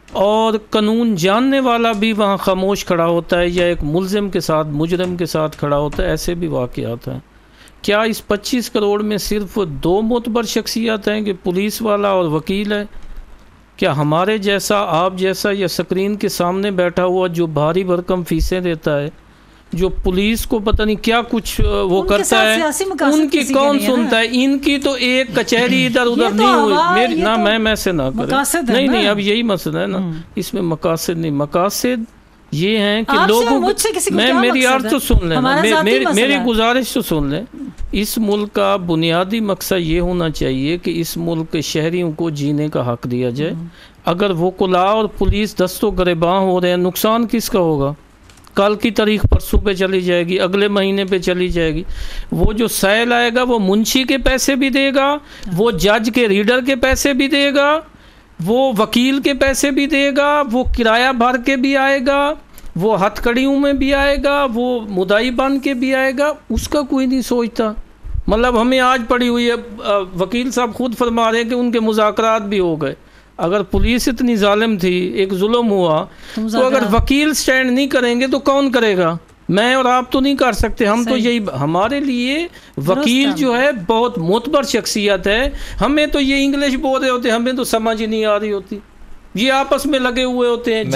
اور قانون جاننے والا بھی وہاں خاموش کھڑا ہوتا ہے یا ایک ملزم کے ساتھ مجرم کے ساتھ کھڑا ہوتا ہے. ایسے بھی واقعات ہیں. کیا اس پچیس کروڑ میں صرف دو معتبر شخصیات ہیں کہ پولیس والا اور وکیل ہے؟ کیا ہمارے جیسا، آپ جیسا، یا اسکرین کے سامنے بیٹھا ہوا جو بھاری بھرکم فیسیں دیتا ہے، جو پولیس کو پتہ نہیں کیا کچھ وہ کرتا ہے، ان کی کون سنتا ہے؟ ان کی تو ایک کچہری ادھر ادھر نہیں ہوئی. میری نہ میں میں سے نہ کرے. نہیں نہیں اب یہی مسئلہ ہے نا، اس میں مقاصد نہیں. مقاصد یہ ہیں کہ لوگوں میں میری عرض تو سن لیں، میری گزارش تو سن لیں. اس ملک کا بنیادی مقصد یہ ہونا چاہیے کہ اس ملک کے شہریوں کو جینے کا حق دیا جائے. اگر وکلاء اور پولیس دست و گریباں ہو رہے ہیں، نقصان کس کا ہوگا؟ کل کی تاریخ پرسوں پہ چلی جائے گی، اگلے مہینے پہ چلی جائے گی. وہ جو سائل آئے گا وہ منشی کے پیسے بھی دے گا، وہ جج کے ریڈر کے پیسے بھی دے گا، وہ وکیل کے پیسے بھی دے گا، وہ کرایہ بھر کے بھی آئے گا، وہ ہتھ کڑیوں میں بھی آئے گا، وہ مدعی بن کے بھی آئے گا. اس کا کوئی نہیں سوچتا. مطلب ہمیں آج پڑی ہوئی ہے، وکیل صاحب خود فرما رہے ہیں کہ ان کے مذاکرات بھی ہو گئے. اگر پولیس اتنی ظالم تھی، ایک ظلم ہوا، تو اگر وکیل سٹینڈ نہیں کریں گے تو کون کرے گا؟ میں اور آپ تو نہیں کر سکتے. ہم تو یہی، ہمارے لیے وکیل جو ہے بہت معتبر شخصیت ہے. ہمیں تو یہ انگلش بول رہے ہوتے، ہمیں تو سمجھ ہی نہیں آ رہی ہوتی. یہ آپس میں لگے ہوئے ہوتے ہیں.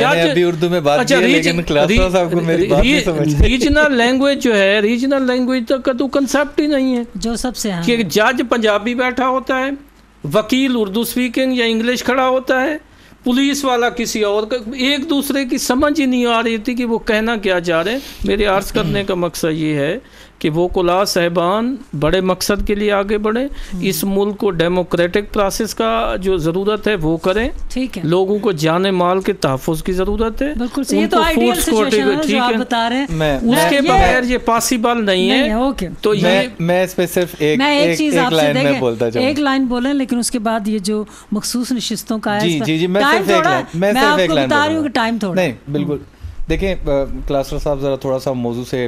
ریجنل لینگویج جو ہے، ریجنل لینگویج کا تو کنسیپٹ ہی نہیں ہے. جو سب سے کہ جج پنجابی بیٹھا ہوتا ہے، وکیل اردو سپیکنگ یا انگلش کھڑا ہوتا ہے، پولیس والا کسی اور کا. ایک دوسرے کی سمجھ ہی نہیں آ رہی تھی کہ وہ کہنا کیا چاہ رہے ہیں. میرے عرض کرنے کا مقصد یہ ہے کہ وہ وکلاء صاحبان بڑے مقصد کے لیے آگے بڑھیں. اس ملک کو ڈیموکریٹک پروسیس کا جو ضرورت ہے وہ کریں. ٹھیک ہے. لوگوں کو جان مال کے تحفظ کی ضرورت ہے. بالکل یہ تو آئیڈیل سچویشن ہے جو آپ بتا رہے ہیں. اس کے بغیر یہ پاسبل نہیں ہے. تو میں اس پہ صرف ایک ایک لائن میں بولتا چاہوں. ایک لائن بولیں، لیکن اس کے بعد یہ جو مخصوص نشستوں کا ہے، جی جی جی میں صرف ایک لائن میں صرف ایک لائن بتا رہی ہوں کہ ٹائم تھوڑا. نہیں بالکل. دیکھیں کلاسٹر صاحب ذرا تھوڑا سا موضوع سے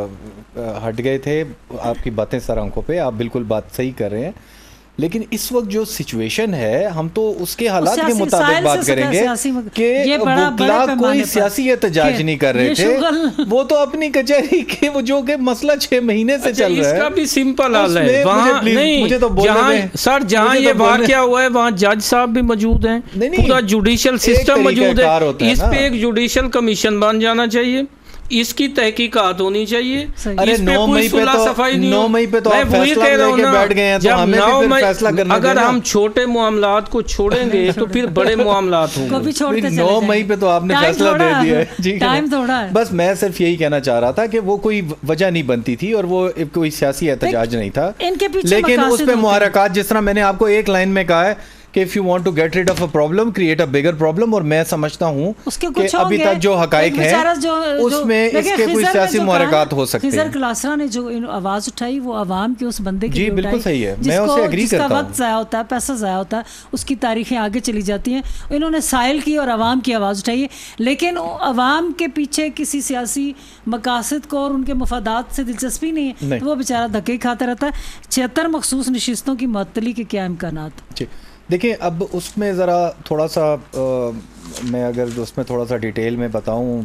ہٹ گئے تھے. آپ کی باتیں سر آنکھوں پہ، آپ بالکل بات صحیح کر رہے ہیں. لیکن اس وقت جو سچویشن ہے، ہم تو اس کے حالات کے مطابق بات کریں گے کہ وکلاء کوئی سیاسی احتجاج نہیں کر رہے تھے. وہ تو اپنی کچہری کے وہ جو کہ مسئلہ چھ مہینے سے چل رہا ہے، اس کا بھی سمپل حال ہے. وہاں نہیں سر، جہاں یہ واقعہ ہوا ہے وہاں جج صاحب بھی موجود ہیں، پورا جوڈیشل سسٹم موجود ہے. اس پہ ایک جوڈیشل کمیشن بن جانا چاہیے، اس کی تحقیقات ہونی چاہیے. ارے نو مئی پہ تو نو مئی پہ تو آپ فیصلہ لے کے بیٹھ گئے ہیں، تو ہمیں بھی پھر فیصلہ کرنا اگر ہم چھوٹے معاملات کو چھوڑیں گے تو پھر بڑے معاملات ہوں گے. نو مئی پہ تو آپ نے فیصلہ دے دیا ہے. ٹائم تھوڑا ہے. بس میں صرف یہی کہنا چاہ رہا تھا کہ وہ کوئی وجہ نہیں بنتی تھی اور وہ کوئی سیاسی احتجاج نہیں تھا. لیکن اس پہ محرکات، جس طرح میں نے آپ کو ایک لائن میں کہا ہے کہ if you want to get rid of a problem, create a bigger problem. اور میں سمجھتا ہوں کہ ابھی تک جو حقائق ہیں اس میں اس کے کوئی سیاسی محرکات ہو سکتے ہیں. خضر کلاسرا نے جو آواز اٹھائی وہ عوام کے اس بندے کی جی بالکل صحیح ہے، میں اسے ایگری کرتا ہوں. جس کا وقت ضائع ہوتا ہے، پیسہ ضائع ہوتا ہے، اس کی تاریخیں آگے چلی جاتی ہیں. انہوں نے سائل کی اور عوام کی آواز اٹھائی ہے، لیکن عوام کے پیچھے کسی سیاسی مقاصد کو اور ان کے مفادات سے دلچسپی نہیں ہے، وہ بیچارہ دھکے ہی کھاتا رہتا ہے. چھہتر مخصوص نشستوں کی معطلی کے کیا امکانات؟ جی دیکھیں، اب اس میں ذرا تھوڑا سا میں اگر اس میں تھوڑا سا ڈیٹیل میں بتاؤں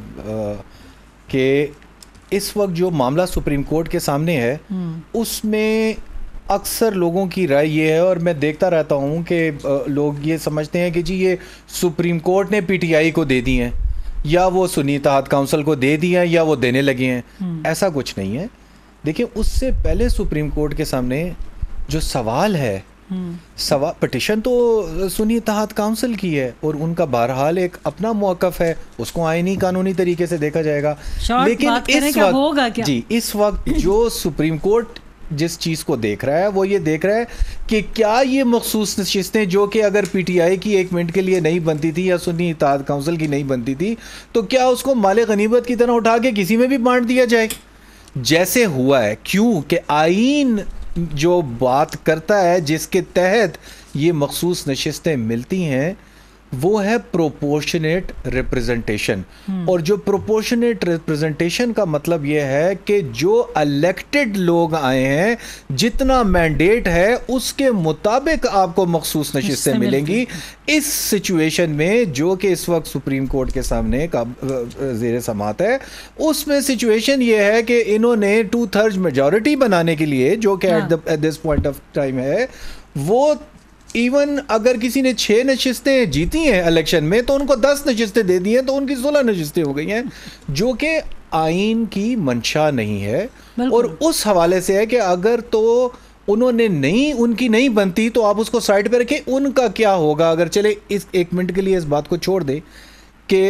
کہ اس وقت جو معاملہ سپریم کورٹ کے سامنے ہے اس میں اکثر لوگوں کی رائے یہ ہے، اور میں دیکھتا رہتا ہوں کہ لوگ یہ سمجھتے ہیں کہ جی یہ سپریم کورٹ نے پی ٹی آئی کو دے دی ہیں یا وہ سنی اتحاد کونسل کو دے دی ہیں یا وہ دینے لگے ہیں. ایسا کچھ نہیں ہے. دیکھیں اس سے پہلے سپریم کورٹ کے سامنے جو سوال ہے، سوا پٹیشن تو سنی اتحاد کونسل کی ہے اور ان کا بہرحال ایک اپنا موقف ہے، اس کو آئینی قانونی طریقے سے دیکھا جائے گا. لیکن اس وقت جی اس وقت جو سپریم کورٹ جس چیز کو دیکھ رہا ہے وہ یہ دیکھ رہا ہے کہ کیا یہ مخصوص نشستیں جو کہ اگر پی ٹی آئی کی ایک منٹ کے لیے نہیں بنتی تھی یا سنی اتحاد کونسل کی نہیں بنتی تھی تو کیا اس کو مال غنیمت کی طرح اٹھا کے کسی میں بھی بانٹ دیا جائے جیسے ہوا ہے. کیوں کہ آئین جو بات کرتا ہے جس کے تحت یہ مخصوص نشستیں ملتی ہیں وہ ہے پروپورشنیٹ ریپرزنٹیشن. اور جو پروپورشنیٹ ریپرزنٹیشن کا مطلب یہ ہے کہ جو الیکٹڈ لوگ آئے ہیں جتنا مینڈیٹ ہے اس کے مطابق آپ کو مخصوص نشستیں ملیں گی. اس سچویشن میں جو کہ اس وقت سپریم کورٹ کے سامنے زیر سماعت ہے, اس میں سچویشن یہ ہے کہ انہوں نے ٹو تھرڈ میجورٹی بنانے کے لیے جو کہ at this point of time ہے, وہ ایون اگر کسی نے چھ نشستیں جیتی ہیں الیکشن میں تو ان کو دس نشستیں دے دی ہیں, تو ان کی سولہ نشستیں ہو گئی ہیں, جو کہ آئین کی منشا نہیں ہے. اور اس حوالے سے ہے کہ اگر تو انہوں نے نہیں, ان کی نہیں بنتی تو آپ اس کو سائڈ پہ رکھیں, ان کا کیا ہوگا. اگر چلے اس ایک منٹ کے لیے اس بات کو چھوڑ دیں کہ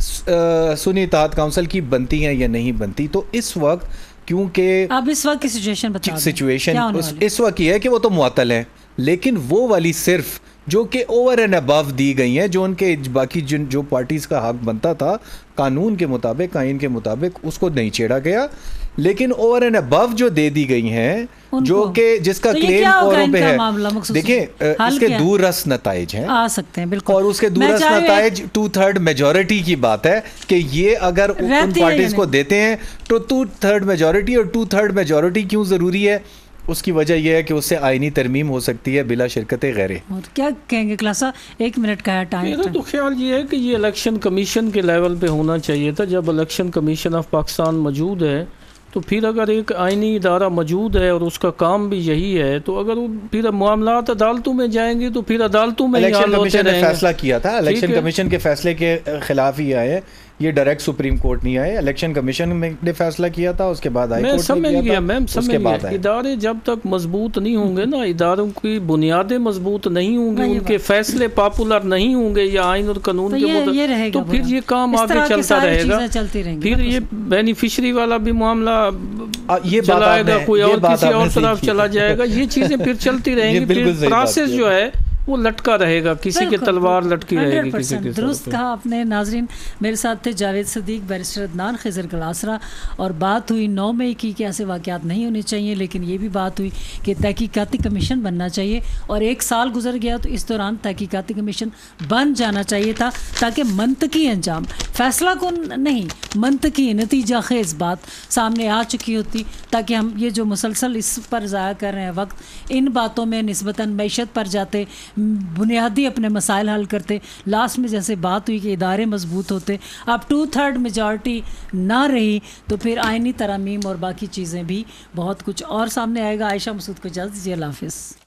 سنی اتحاد کونسل کی بنتی ہیں یا نہیں بنتی, تو اس وقت کیونکہ اب اس وقت کی سچویشن بتا دیں, سچویشن اس وقت یہ ہے کہ وہ تو معطل ہیں, لیکن وہ والی صرف جو کہ اوور اینڈ ابو دی گئی ہیں, جو ان کے باقی جن جو پارٹیز کا حق بنتا تھا قانون کے مطابق, آئین کے مطابق, اس کو نہیں چھیڑا گیا, لیکن اوور اینڈ ابو جو دے دی گئی ہیں جو کہ جس کا کلیم اوروں پہ ہے, دیکھیں اس کے دور رس نتائج ہیں آ سکتے ہیں بالکل, اور اس کے دور رس نتائج ٹو تھرڈ میجورٹی کی بات ہے کہ یہ اگر ان پارٹیز کو دیتے ہیں تو ٹو تھرڈ میجورٹی, اور ٹو تھرڈ میجورٹی کیوں ضروری ہے, اس کی وجہ یہ ہے کہ اس سے آئینی ترمیم ہو سکتی ہے بلا شرکت غیرے. کیا کہیں گے کلاسا, ایک منٹ کا ہے ٹائم. میرا تو خیال یہ ہے کہ یہ الیکشن کمیشن کے لیول پہ ہونا چاہیے تھا. جب الیکشن کمیشن آف پاکستان موجود ہے تو پھر اگر ایک آئینی ادارہ موجود ہے اور اس کا کام بھی یہی ہے, تو اگر وہ پھر معاملات عدالتوں میں جائیں گے تو پھر عدالتوں میں الیکشن کمیشن نے فیصلہ کیا تھا, الیکشن کمیشن کے فیصلے کے خلاف ہی آئے, یہ ڈائریکٹ سپریم کورٹ نہیں آئے, الیکشن کمیشن نے فیصلہ کیا تھا, اس کے بعد ہائی کورٹ نے کیا تھا, میم سمجھ گیا. ادارے جب تک مضبوط نہیں ہوں گے نا, اداروں کی بنیادیں مضبوط نہیں ہوں گی, ان کے فیصلے پاپولر نہیں ہوں گے یا آئین اور قانون کے مطابق, تو پھر یہ کام آگے چلتا رہے گا. پھر یہ بینیفیشری والا بھی معاملہ چلائے گا, کوئی اور کسی اور طرف چلا جائے گا, یہ چیزیں پھر چلتی رہیں گی. پھر پروسیس جو ہے وہ لٹکا رہے گا, کسی کے تلوار لٹکی رہے گی کسی کے. درست کہا آپ نے. ناظرین, میرے ساتھ تھے جاوید صدیق, بیرسٹر عدنان خضر کلاسرا, اور بات ہوئی نو مئی کی کہ ایسے واقعات نہیں ہونے چاہیے, لیکن یہ بھی بات ہوئی کہ تحقیقاتی کمیشن بننا چاہیے, اور ایک سال گزر گیا تو اس دوران تحقیقاتی کمیشن بن جانا چاہیے تھا تاکہ منطقی انجام, فیصلہ کن نہیں, منطقی نتیجہ خیز بات سامنے آ چکی ہوتی, تاکہ ہم یہ جو مسلسل اس پر ضائع کر رہے ہیں وقت, ان باتوں میں نسبتاً معیشت پر جاتے, بنیادی اپنے مسائل حل کرتے, لاسٹ میں جیسے بات ہوئی کہ ادارے مضبوط ہوتے, اب ٹو تھرڈ میجورٹی نہ رہی تو پھر آئینی ترامیم اور باقی چیزیں بھی بہت کچھ اور سامنے آئے گا. عائشہ مسعود کو اجازت دیجیے, اللہ حافظ.